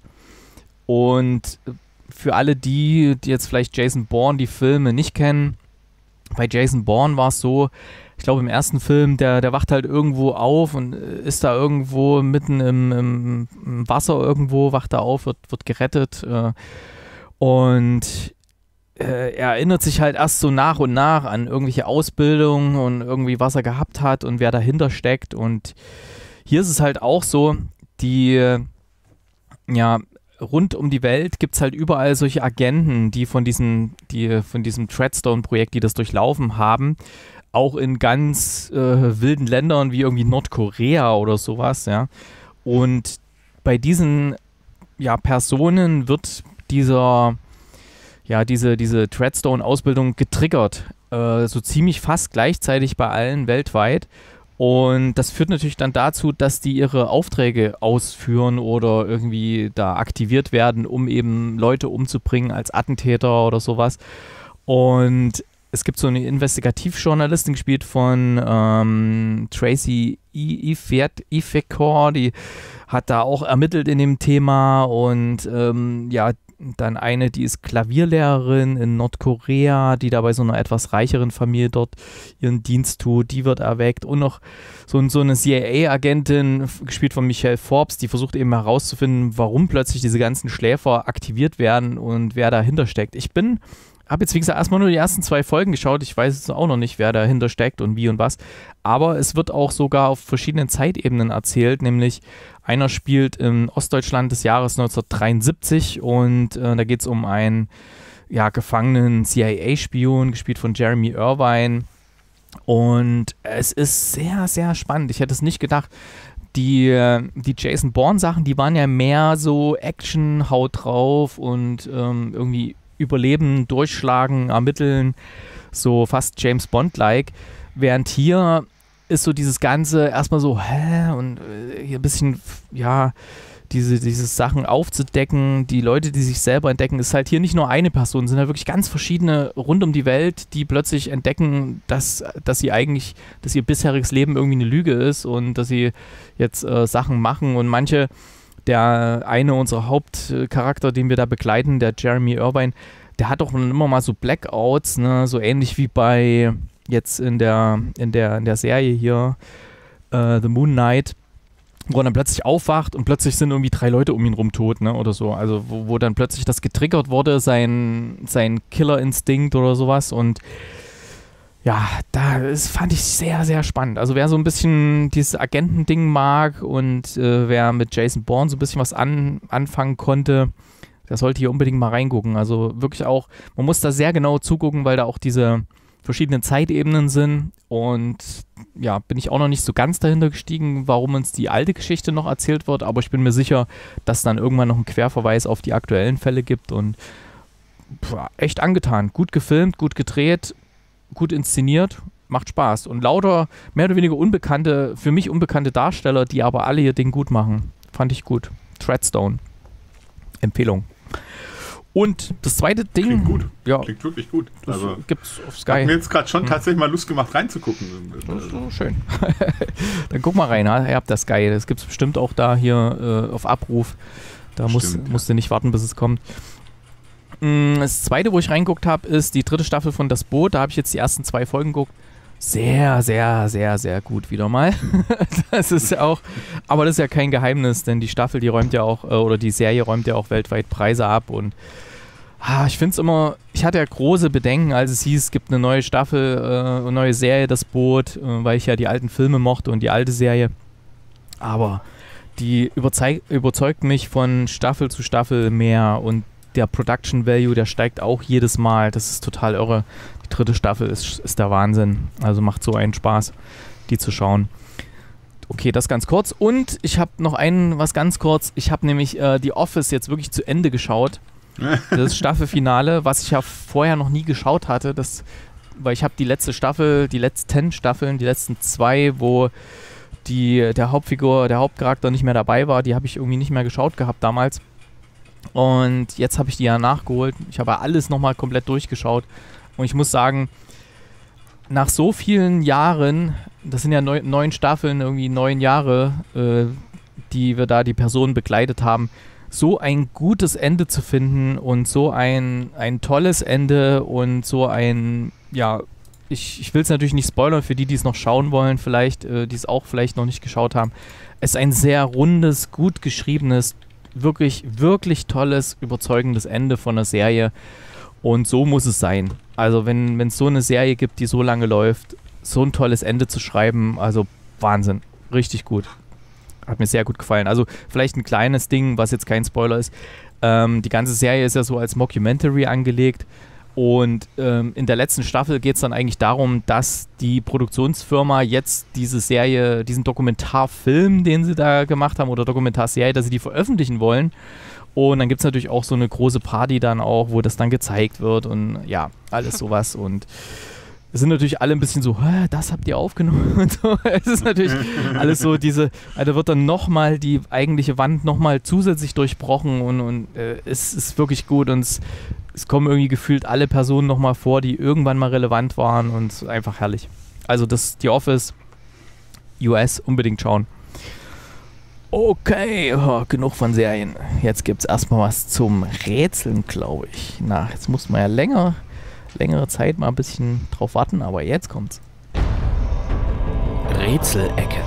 Und für alle die jetzt vielleicht Jason Bourne, die Filme nicht kennen, bei Jason Bourne war es so, ich glaube im ersten Film, der wacht halt irgendwo auf und ist da irgendwo mitten im Wasser irgendwo, wacht da auf, wird gerettet und er erinnert sich halt erst so nach und nach an irgendwelche Ausbildungen und irgendwie, was er gehabt hat und wer dahinter steckt. Und hier ist es halt auch so, rund um die Welt gibt es halt überall solche Agenten, die von diesem Treadstone-Projekt, die das durchlaufen haben, auch in ganz wilden Ländern wie irgendwie Nordkorea oder sowas, ja. Und bei diesen Personen wird diese Treadstone-Ausbildung getriggert, so ziemlich fast gleichzeitig bei allen weltweit. Und das führt natürlich dann dazu, dass die ihre Aufträge ausführen oder irgendwie da aktiviert werden, um eben Leute umzubringen als Attentäter oder sowas. Und es gibt so eine Investigativjournalistin, gespielt von Tracy Ifekor, die hat da auch ermittelt in dem Thema und dann eine, die ist Klavierlehrerin in Nordkorea, die da bei so einer etwas reicheren Familie dort ihren Dienst tut, die wird erweckt und noch so eine CIA-Agentin, gespielt von Michelle Forbes, die versucht eben herauszufinden, warum plötzlich diese ganzen Schläfer aktiviert werden und wer dahinter steckt. Habe jetzt, wie gesagt, erstmal nur die ersten 2 Folgen geschaut. Ich weiß jetzt auch noch nicht, wer dahinter steckt und wie und was. Aber es wird auch sogar auf verschiedenen Zeitebenen erzählt, nämlich einer spielt in Ostdeutschland des Jahres 1973 und da geht es um einen gefangenen CIA-Spion, gespielt von Jeremy Irvine. Und es ist sehr, sehr spannend. Ich hätte es nicht gedacht. Die Jason Bourne-Sachen, die waren ja mehr so Action, Haut drauf und irgendwie Überleben, Durchschlagen, Ermitteln, so fast James Bond-like. Während hier ist so dieses Ganze erstmal so, und hier ein bisschen, diese Sachen aufzudecken, die Leute, die sich selber entdecken, ist halt hier nicht nur eine Person, sind halt wirklich ganz verschiedene rund um die Welt, die plötzlich entdecken, dass ihr bisheriges Leben irgendwie eine Lüge ist und dass sie jetzt Sachen machen und manche, der eine unserer Hauptcharakter, den wir da begleiten, der Jeremy Irvine, der hat doch immer mal so Blackouts, ne? So ähnlich wie bei jetzt in der Serie hier The Moon Knight, wo er dann plötzlich aufwacht und plötzlich sind irgendwie 3 Leute um ihn rum tot, ne? Oder so. Also wo dann plötzlich das getriggert wurde, sein Killerinstinkt oder sowas. Und ja, das fand ich sehr, sehr spannend. Also wer so ein bisschen dieses Agentending mag und wer mit Jason Bourne so ein bisschen was anfangen konnte, der sollte hier unbedingt mal reingucken. Also wirklich auch, man muss da sehr genau zugucken, weil da auch diese verschiedenen Zeitebenen sind. Und ja, bin ich auch noch nicht so ganz dahinter gestiegen, warum uns die alte Geschichte noch erzählt wird. Aber ich bin mir sicher, dass dann irgendwann noch ein Querverweis auf die aktuellen Fälle gibt. Und echt angetan. Gut gefilmt, gut gedreht, gut inszeniert, macht Spaß. Und lauter, mehr oder weniger für mich unbekannte Darsteller, die aber alle ihr Ding gut machen. Fand ich gut. Treadstone. Empfehlung. Und das zweite Ding... Klingt gut. Ja, klingt wirklich gut. Das Also, gibt's auf Sky. hat mir jetzt gerade schon tatsächlich mal Lust gemacht, reinzugucken. Das ist so schön. Dann guck mal rein, ihr habt das Sky. Das gibt's bestimmt auch da hier auf Abruf. Da musst du nicht warten, bis es kommt. Das zweite, wo ich reingeguckt habe, ist die 3. Staffel von Das Boot. Da habe ich jetzt die ersten 2 Folgen geguckt. Sehr, sehr, sehr, sehr gut wieder mal. Das ist ja auch, aber das ist ja kein Geheimnis, denn die Staffel, die räumt ja auch, oder die Serie räumt ja auch weltweit Preise ab. Und ich finde es immer, ich hatte ja große Bedenken, als es hieß, es gibt eine neue Staffel, eine neue Serie, Das Boot, weil ich ja die alten Filme mochte und die alte Serie. Aber die überzeugt mich von Staffel zu Staffel mehr und der Production Value, der steigt auch jedes Mal. Das ist total irre. Die 3. Staffel ist der Wahnsinn. Also macht so einen Spaß, die zu schauen. Okay, das ganz kurz. Und ich habe noch was ganz kurz. Ich habe nämlich The Office jetzt wirklich zu Ende geschaut. Das Staffelfinale, was ich ja vorher noch nie geschaut hatte. Weil ich habe die letzten Staffeln, die letzten 2, wo der Hauptcharakter nicht mehr dabei war, die habe ich irgendwie nicht mehr geschaut gehabt damals. Und jetzt habe ich die ja nachgeholt. Ich habe alles nochmal komplett durchgeschaut. Und ich muss sagen, nach so vielen Jahren, das sind ja 9 Staffeln, irgendwie 9 Jahre, die wir da die Personen begleitet haben, so ein gutes Ende zu finden und so ein tolles Ende und so ein, ja, ich will es natürlich nicht spoilern für die es noch schauen wollen, vielleicht, die es auch vielleicht noch nicht geschaut haben. Es ist ein sehr rundes, gut geschriebenes, wirklich, wirklich tolles, überzeugendes Ende von einer Serie. Und so muss es sein. Also wenn es so eine Serie gibt, die so lange läuft, so ein tolles Ende zu schreiben, also Wahnsinn. Richtig gut. Hat mir sehr gut gefallen. Also vielleicht ein kleines Ding, was jetzt kein Spoiler ist. Die ganze Serie ist ja so als Mockumentary angelegt. Und in der letzten Staffel geht es dann eigentlich darum, dass die Produktionsfirma jetzt diese Serie, diesen Dokumentarfilm, den sie da gemacht haben, oder Dokumentarserie, dass sie die veröffentlichen wollen. Und dann gibt es natürlich auch so eine große Party dann auch, wo das dann gezeigt wird und ja, alles sowas. Und es sind natürlich alle ein bisschen so, das habt ihr aufgenommen und so. Es ist natürlich alles so da wird dann nochmal die eigentliche Wand nochmal zusätzlich durchbrochen und es ist wirklich gut und es kommen irgendwie gefühlt alle Personen nochmal vor, die irgendwann mal relevant waren und einfach herrlich. Also The Office US unbedingt schauen. Okay, genug von Serien. Jetzt gibt es erstmal was zum Rätseln, glaube ich. Jetzt muss man ja längere Zeit mal ein bisschen drauf warten, aber jetzt kommt's. Rätselecke.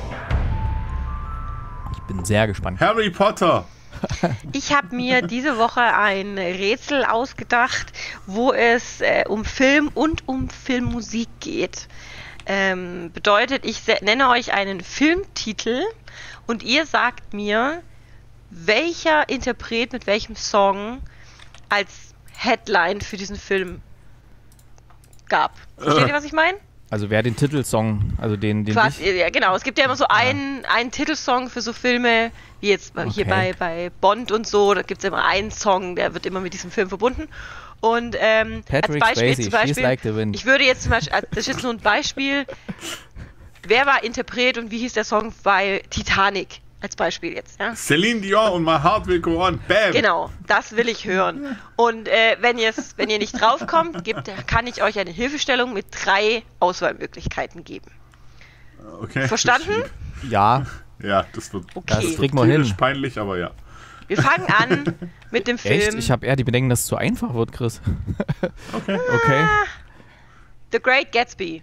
Ich bin sehr gespannt. Harry Potter! Ich habe mir diese Woche ein Rätsel ausgedacht, wo es um Film und um Filmmusik geht. Bedeutet, ich nenne euch einen Filmtitel und ihr sagt mir, welcher Interpret mit welchem Song als Headline für diesen Film gab. Versteht ihr, was ich meine? Also wer den Titelsong, also den ja, genau. Es gibt ja immer so einen Titelsong für so Filme, wie jetzt hier bei Bond und so, da gibt es immer einen Song, der wird immer mit diesem Film verbunden. Und als Beispiel zum Beispiel, like the wind. Ich würde jetzt zum Beispiel, das ist jetzt nur ein Beispiel, wer war Interpret und wie hieß der Song bei Titanic? Als Beispiel jetzt, ja. Celine Dion und My Heart Will Go On. Bam! Genau, das will ich hören. Und wenn ihr nicht draufkommt, kann ich euch eine Hilfestellung mit 3 Auswahlmöglichkeiten geben. Okay. Verstanden? Ja. Ja, das wird, Okay. Das kriegen wir hin. tierisch peinlich, aber ja. Wir fangen an mit dem Film. Echt? Ich habe eher die Bedenken, dass es zu einfach wird, Chris. Okay. Okay. The Great Gatsby.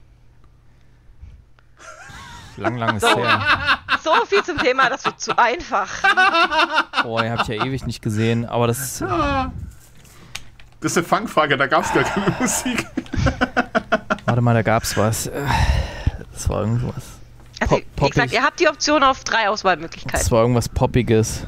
Lang ist So. her. So viel zum Thema, das wird zu einfach. Boah, den habe ich ja ewig nicht gesehen, aber das ist... Das ist eine Fangfrage, da gab es gar keine Musik. Warte mal, da gab's was. Das war irgendwas. Also, wie Poppig. gesagt, ihr habt die Option auf 3 Auswahlmöglichkeiten. Das war irgendwas Poppiges.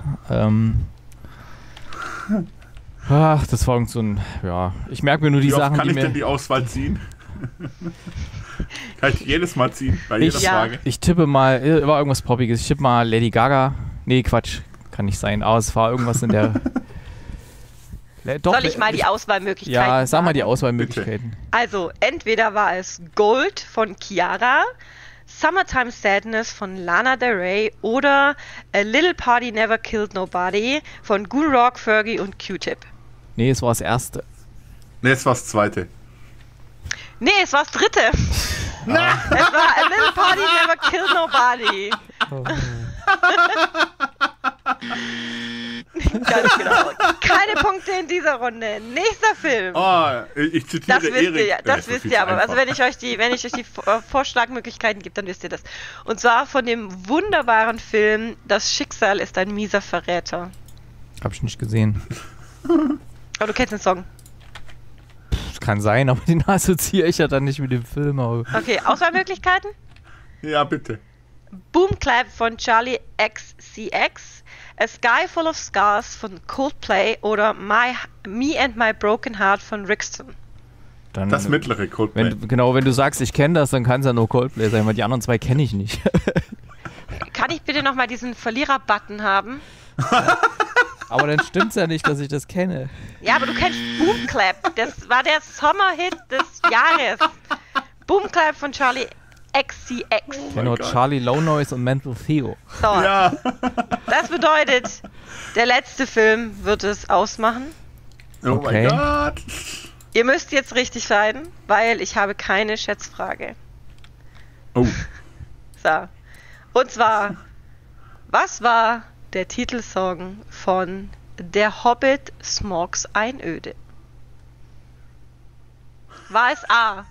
Ach, das war irgend so ein... Ja, ich merke mir nur die Wie oft Sachen, kann die ich mir... denn die Auswahl ziehen? Kann ich jedes Mal ziehen, bei jeder Ja. Frage? Ich tippe mal... War irgendwas Poppiges. Ich tippe mal Lady Gaga. Nee, Quatsch. Kann nicht sein. Aber es war irgendwas in der... Doch, Soll ich mal die Auswahlmöglichkeiten Ja, sag mal die sagen? Auswahlmöglichkeiten. Also, entweder war es Gold von Ciara, Summertime Sadness von Lana Del Rey oder A Little Party Never Killed Nobody von Guru Rock, Fergie und Q-Tip. Nee, es war das erste. Ne, es war das zweite. Nee, es war das dritte. Es war A Little Party Never Killed Nobody. Ganz genau. Keine Punkte in dieser Runde. Nächster Film. Oh, ich zitiere Das wisst ihr Erik. ja, das ist wisst viel ihr zu aber. einfach. Also wenn ich euch die Vorschlagmöglichkeiten gebe, dann wisst ihr das. Und zwar von dem wunderbaren Film Das Schicksal ist ein mieser Verräter. Hab ich nicht gesehen. Aber du kennst den Song. Das kann sein, aber den assoziiere ich ja dann nicht mit dem Film. Aber Okay, Auswahlmöglichkeiten? Ja, bitte. Boom Clap von Charlie XCX, A Sky Full of Scars von Coldplay oder Me and My Broken Heart von Rixton. dann, Das mittlere Coldplay. wenn du sagst, ich kenne das, dann kann es ja nur Coldplay sein, weil die anderen zwei kenne ich nicht. Kann ich bitte nochmal diesen Verlierer-Button haben? Aber dann stimmt's ja nicht, dass ich das kenne. Ja, aber du kennst Boom Clap. Das war der Sommerhit des Jahres. Boom Clap von Charlie XCX. Ich kenne nur Charlie Low Noise und Mental Theo. So, Ja. das bedeutet, der letzte Film wird es ausmachen. Oh Okay. mein Gott. Ihr müsst jetzt richtig sein, weil ich habe keine Schätzfrage. Oh. So. Und zwar, was war der Titelsong von Der Hobbit Smogs Einöde? War es A.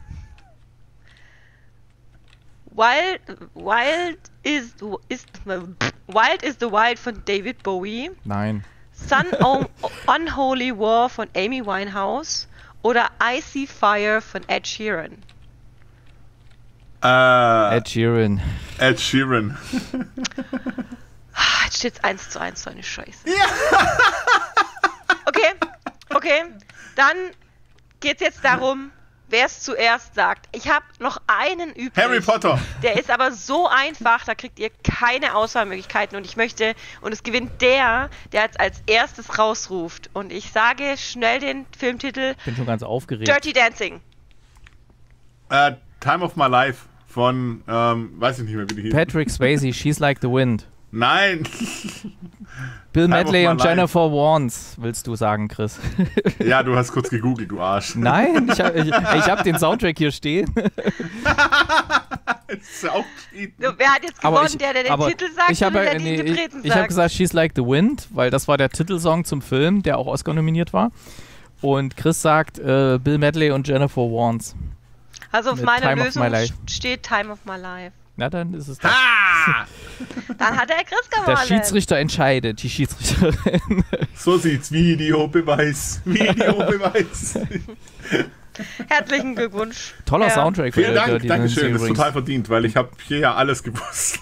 Wild is the Wild von David Bowie, Nein. Unholy War von Amy Winehouse oder Icy Fire von Ed Sheeran? Ed Sheeran. Ed Sheeran. Jetzt steht es 1:1, so eine Scheiße. Okay, dann geht es jetzt darum, wer es zuerst sagt. Ich habe noch einen übrig. Harry Potter. Der ist aber so einfach, da kriegt ihr keine Auswahlmöglichkeiten und es gewinnt der jetzt als erstes rausruft. Und ich sage schnell den Filmtitel Ich bin schon ganz aufgeregt. Dirty Dancing. Time of My Life von, weiß ich nicht mehr, wie die hieß. Patrick Swayze, She's Like the Wind. Nein. Bill Time of Medley My und Life. Jennifer Warnes, willst du sagen, Chris? Ja, du hast kurz gegoogelt, du Arsch. Nein, ich hab den Soundtrack hier stehen. Das ist auch cheaten. So, wer hat jetzt gewonnen? Der den Titel sagt ich habe oder der den Interpreten ich habe sagt? gesagt She's Like the Wind, weil das war der Titelsong zum Film, der auch Oscar nominiert war. Und Chris sagt Bill Medley und Jennifer Warnes. Also auf mit meiner Time of Lösung My Life. steht Time of My Life. Na, dann ist es das. Dann hat der Chris Der gewonnen. Schiedsrichter entscheidet, die Schiedsrichterin. So sieht's. Videobeweis. Videobeweis. Herzlichen Glückwunsch. Toller Ja. Soundtrack. Vielen Dank. die Dankeschön. Das ist übrigens. total verdient, weil ich habe hier ja alles gewusst.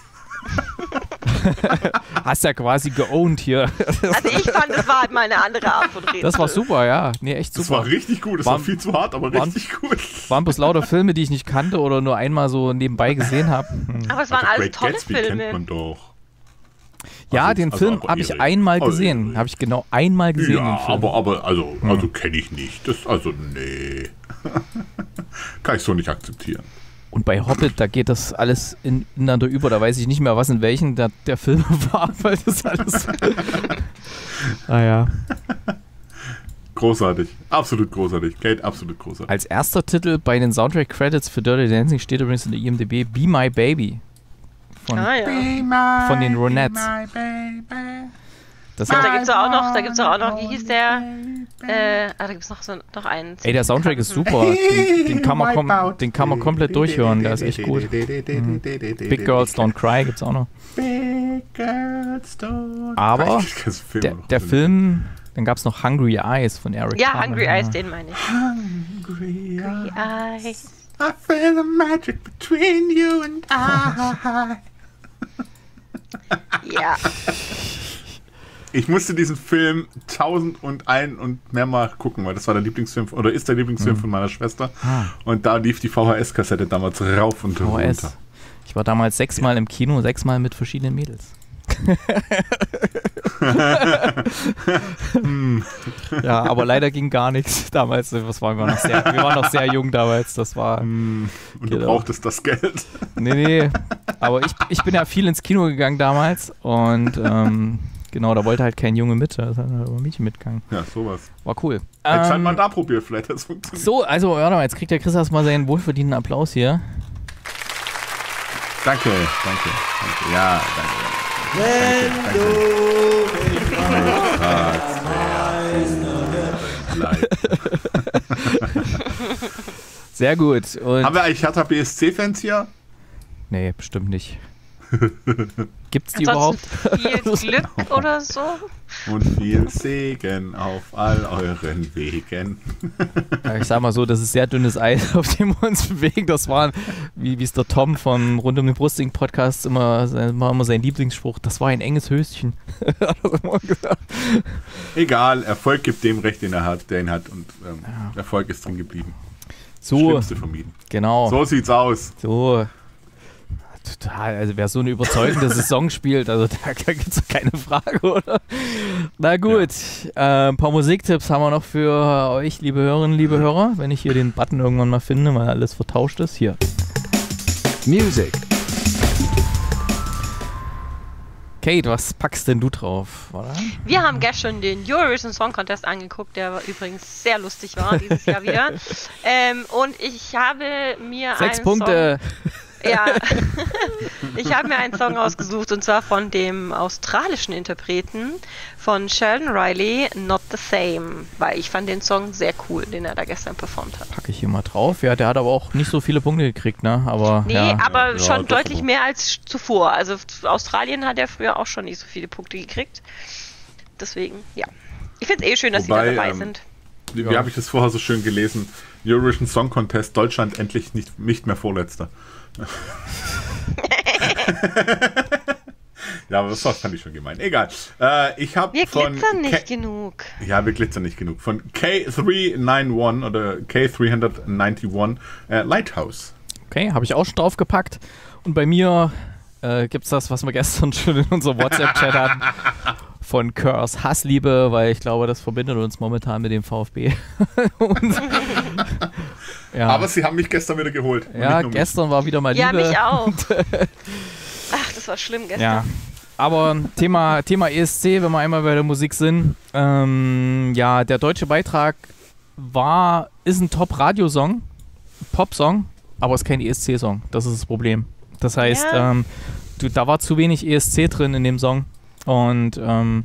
Hast ja quasi geowned hier. Also ich fand, es war halt mal eine andere Art von Reden. Das war super, ja. Nee, echt Das super. war richtig gut. Das war viel zu hart, aber richtig gut. Waren bloß lauter Filme, die ich nicht kannte oder nur einmal so nebenbei gesehen habe. Aber es waren alles Great tolle Gatsby kennt Filme. man doch. Ja, Also- den also Film aber habe ich Erik. einmal Also gesehen. Erik. Habe ich genau einmal gesehen. Ja, den Film. aber also kenne ich nicht. Das, also, nee. Kann ich so nicht akzeptieren. Und bei Hobbit, da geht das alles ineinander über. Da weiß ich nicht mehr, was in welchen der Film war, weil das alles. Ja. Großartig. Absolut großartig. Kate, absolut großartig. Als erster Titel bei den Soundtrack-Credits für Dirty Dancing steht übrigens in der IMDb Be My Baby von den Ronettes. Da gibt's auch noch, wie hieß der? Da gibt's noch einen. Ey, der Soundtrack ist super. Den kann man komplett durchhören. Der ist echt gut. Big Girls Don't Cry gibt's auch noch. Aber der Film, dann gab's noch Hungry Eyes von Eric Ja, Carmen. Hungry Eyes, den meine ich. Hungry Eyes, I feel the magic between you and I. Ja. Ich musste diesen Film 1001 und mehrmal gucken, weil das war der Lieblingsfilm, oder ist der Lieblingsfilm von meiner Schwester. Und da lief die VHS-Kassette damals rauf und runter. Ich war damals 6-mal im Kino, 6-mal mit verschiedenen Mädels. Ja, aber leider ging gar nichts damals. Wir waren noch sehr jung damals. Das war. Und du brauchtest das Geld. Nee. Aber ich bin ja viel ins Kino gegangen damals und genau, da wollte halt kein Junge mit, da ist halt ein Mädchen mitgegangen. Ja, sowas. War cool. Jetzt halt mal da probiert, vielleicht hat es funktioniert. So, also, warte mal, jetzt kriegt der Chris erstmal seinen wohlverdienten Applaus hier. Danke. Ja, danke. Sehr gut. Und haben wir eigentlich Hertha BSC-Fans hier? Nee, bestimmt nicht. Gibt's die Ansonsten überhaupt? Viel Glück oder so. Und viel Segen auf all euren Wegen. Ja, ich sag mal so, das ist sehr dünnes Eis, auf dem wir uns bewegen. Das war, wie es der Tom vom Rund um den Brustring-Podcast immer sein Lieblingsspruch, das war ein enges Höschen. Hat er immer gesagt. Egal, Erfolg gibt dem Recht, den er hat, der ihn hat. Und Erfolg ist drin geblieben. So, Schlimmste vermieden. Genau. So sieht's aus. So. Total, also wer so eine überzeugende Saison spielt, also da gibt es keine Frage, oder? Na gut, ein paar Musiktipps haben wir noch für euch, liebe Hörerinnen, liebe Hörer, wenn ich hier den Button irgendwann mal finde, weil alles vertauscht ist. Hier. Music. Kate, was packst denn du drauf? Oder? Wir haben gestern den Eurovision Song Contest angeguckt, der übrigens sehr lustig war dieses Jahr wieder. Und ich habe mir 6 Punkte. Ja, ich habe mir einen Song ausgesucht und zwar von dem australischen Interpreten von Sheldon Riley, Not the Same, weil ich fand den Song sehr cool, den er da gestern performt hat. Packe ich hier mal drauf. Ja, der hat aber auch nicht so viele Punkte gekriegt, ne? Aber, nee, ja. aber schon ja, deutlich doch. mehr als zuvor. Also Australien hat ja früher auch schon nicht so viele Punkte gekriegt. Deswegen, ja. Ich finde es schön, dass sie da dabei sind. Wie habe ich das vorher so schön gelesen? Eurovision Song Contest, Deutschland endlich nicht mehr Vorletzter. Ja, aber das fand ich schon gemein. Egal. Ich habe Wir glitzern nicht genug. Ja, wir glitzern nicht genug. Von K391 oder K391 Lighthouse. Okay, habe ich auch schon draufgepackt. Und bei mir gibt es das, was wir gestern schon in unserem WhatsApp-Chat hatten. Von Curse Hassliebe, weil ich glaube, das verbindet uns momentan mit dem VfB. Ja. Aber sie haben mich gestern wieder geholt. Ja, gestern war wieder mal Liebe. Ja, mich auch. Ach, das war schlimm gestern. Ja, aber Thema ESC, wenn wir einmal bei der Musik sind. Ja, der deutsche Beitrag ist ein Top-Radiosong, Popsong, aber ist kein ESC-Song. Das ist das Problem. Das heißt, da war zu wenig ESC drin in dem Song. Und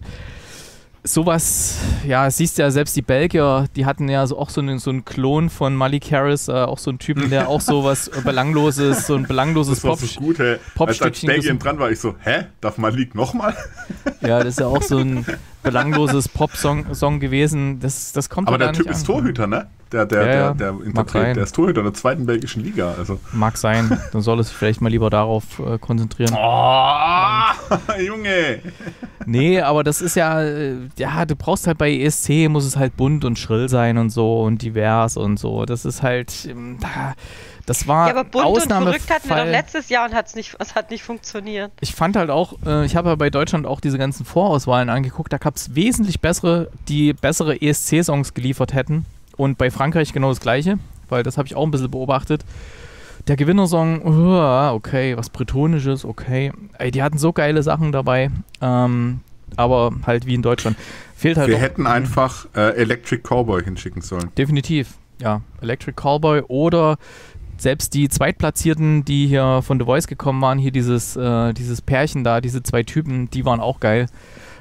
sowas, ja, siehst du ja, selbst die Belgier, die hatten ja auch so einen Klon von Malik Harris, auch so einen Typen, der auch so was Belangloses, so ein belangloses Das war so gut, hey. Als Belgien dran war, ich so, darf Malik nochmal? Ja, das ist ja auch so ein belangloses Pop-Song gewesen. Das kommt aber da der nicht Typ ist an. Torhüter, ne? Der Interpret, der ist Torhüter in der 2. belgischen Liga. Also. Mag sein. Dann soll es sich vielleicht mal lieber darauf konzentrieren. Oh, Junge! Nee, aber das ist ja, du brauchst halt bei ESC, muss es halt bunt und schrill sein und so und divers und so. Das ist halt, das war aber bunt Ausnahmefall. Und verrückt hatten wir doch letztes Jahr und es hat nicht funktioniert. Ich fand halt auch, ich habe ja bei Deutschland auch diese ganzen Vorauswahlen angeguckt, da gab es wesentlich bessere, die bessere ESC-Songs geliefert hätten. Und bei Frankreich genau das Gleiche, weil das habe ich auch ein bisschen beobachtet. Der Gewinnersong, okay, was Bretonisches, okay. Ey, die hatten so geile Sachen dabei, aber halt wie in Deutschland. Fehlt halt Wir hätten einfach Electric Cowboy hinschicken sollen. Definitiv, ja. Electric Cowboy oder selbst die Zweitplatzierten, die hier von The Voice gekommen waren, hier dieses Pärchen da, diese 2 Typen, die waren auch geil.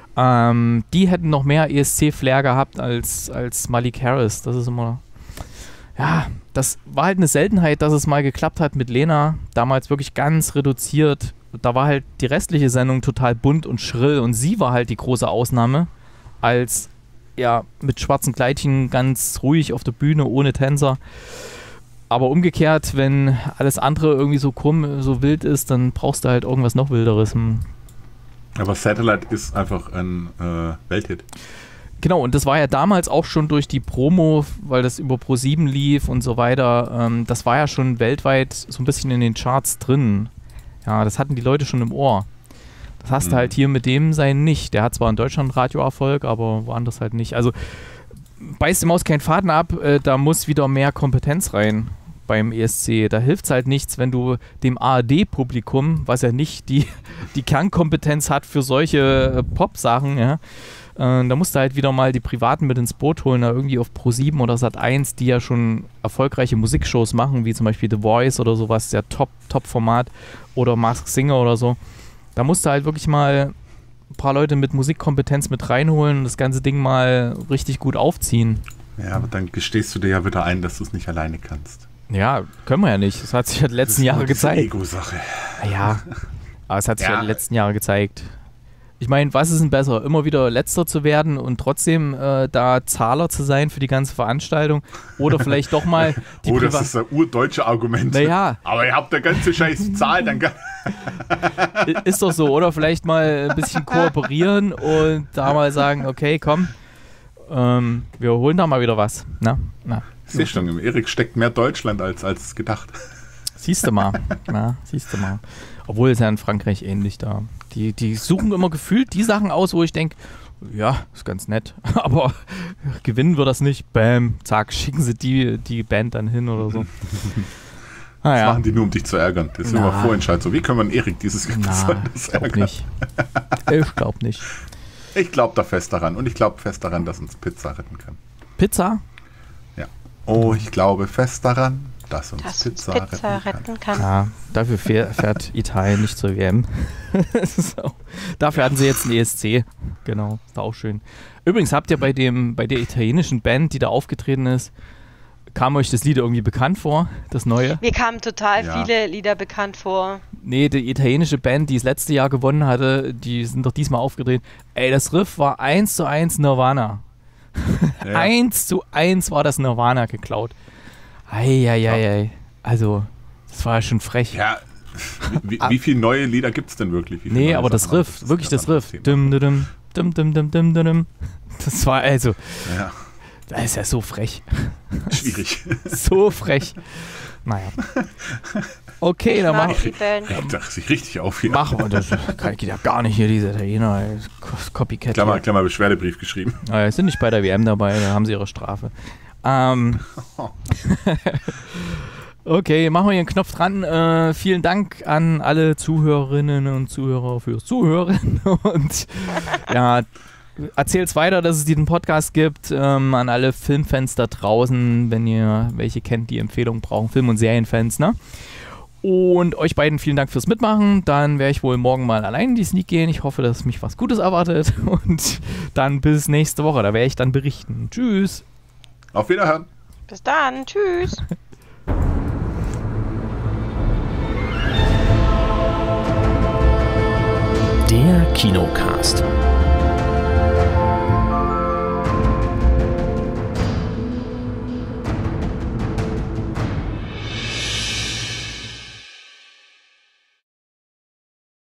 Die hätten noch mehr ESC-Flair gehabt als Malik Harris. Das ist immer... Ja, das war halt eine Seltenheit, dass es mal geklappt hat mit Lena. Damals wirklich ganz reduziert. Da war halt die restliche Sendung total bunt und schrill und sie war halt die große Ausnahme als, ja, mit schwarzen Kleidchen ganz ruhig auf der Bühne, ohne Tänzer. Aber umgekehrt, wenn alles andere irgendwie so krumm, so wild ist, dann brauchst du halt irgendwas noch Wilderes. Aber Satellite ist einfach ein Welthit. Genau, und das war ja damals auch schon durch die Promo, weil das über Pro7 lief und so weiter, das war ja schon weltweit so ein bisschen in den Charts drin. Ja, das hatten die Leute schon im Ohr. Das hast du halt hier mit dem sein nicht. Der hat zwar in Deutschland Radioerfolg, aber woanders halt nicht. Also beißt die Maus keinen Faden ab, da muss wieder mehr Kompetenz rein beim ESC. Da hilft es halt nichts, wenn du dem ARD-Publikum, was ja nicht die Kernkompetenz hat für solche Pop-Sachen, ja, da musst du halt wieder mal die Privaten mit ins Boot holen, da irgendwie auf Pro7 oder Sat1, die ja schon erfolgreiche Musikshows machen, wie zum Beispiel The Voice oder sowas, der Top-Format, oder Masked Singer oder so. Da musst du halt wirklich mal ein paar Leute mit Musikkompetenz mit reinholen und das ganze Ding mal richtig gut aufziehen. Ja, aber dann gestehst du dir ja wieder ein, dass du es nicht alleine kannst. Ja, können wir ja nicht. Das hat sich ja die letzten Jahre gezeigt. Ego-Sache. Ja, aber es hat sich ja die letzten Jahre gezeigt. Ich meine, was ist denn besser? Immer wieder Letzter zu werden und trotzdem da Zahler zu sein für die ganze Veranstaltung? Oder vielleicht doch mal die das ist ein urdeutsche Argument. Naja. Aber ihr habt eine ganze scheiß Zahl, dann ist doch so, oder? Vielleicht mal ein bisschen kooperieren und da mal sagen, okay, komm, wir holen da mal wieder was. Na? Siehst du, im Erik steckt mehr Deutschland als gedacht. Siehst du mal. Siehst du mal. Obwohl es ja in Frankreich ähnlich da. Die suchen immer gefühlt die Sachen aus, wo ich denke, ja, ist ganz nett, aber gewinnen wir das nicht. Bam, zack, schicken sie die Band dann hin oder so. Das machen die nur, um dich zu ärgern. Das ist immer Vorentscheid. So, wie können wir einen Erik dieses besonders ärgern? Nicht. Ich glaube nicht. Ich glaube da fest daran. Und ich glaube fest daran, dass uns Pizza retten kann. Pizza? Ja. Oh, ich glaube fest daran, dass uns Pizza retten kann. Ja, dafür fährt Italien nicht zur WM. So. Dafür hatten sie jetzt einen ESC. Genau, war auch schön. Übrigens, habt ihr bei der italienischen Band, die da aufgetreten ist, kam euch das Lied irgendwie bekannt vor, das neue? Mir kamen total viele Lieder bekannt vor. Nee, die italienische Band, die das letzte Jahr gewonnen hatte, die sind doch diesmal aufgetreten. Ey, das Riff war 1:1 Nirvana. Ja. 1:1 war das Nirvana geklaut. Eieiei. Also, das war ja schon frech. Ja, wie viele neue Lieder gibt es denn wirklich? Nee, aber das Riff, wirklich das Riff. Das war also... Ja. Das ist ja so frech. Schwierig. So frech. Naja. Okay, dann machen wir... Ja, das sich richtig auf hier. Machen wir das. Geht ja gar nicht hier, diese Italiener. Copycat. Klammer Beschwerdebrief geschrieben. Sind nicht bei der WM dabei, da haben sie ihre Strafe. Okay, machen wir hier einen Knopf dran. Vielen Dank an alle Zuhörerinnen und Zuhörer fürs Zuhören. Und ja, erzählt's weiter, dass es diesen Podcast gibt. An alle Filmfans da draußen, wenn ihr welche kennt, die Empfehlungen brauchen. Film- und Serienfans, ne? Und euch beiden vielen Dank fürs Mitmachen. Dann werde ich wohl morgen mal allein in die Sneak gehen. Ich hoffe, dass mich was Gutes erwartet. Und dann bis nächste Woche. Da werde ich dann berichten. Tschüss. Auf Wiederhören. Bis dann. Tschüss. Der Kinocast.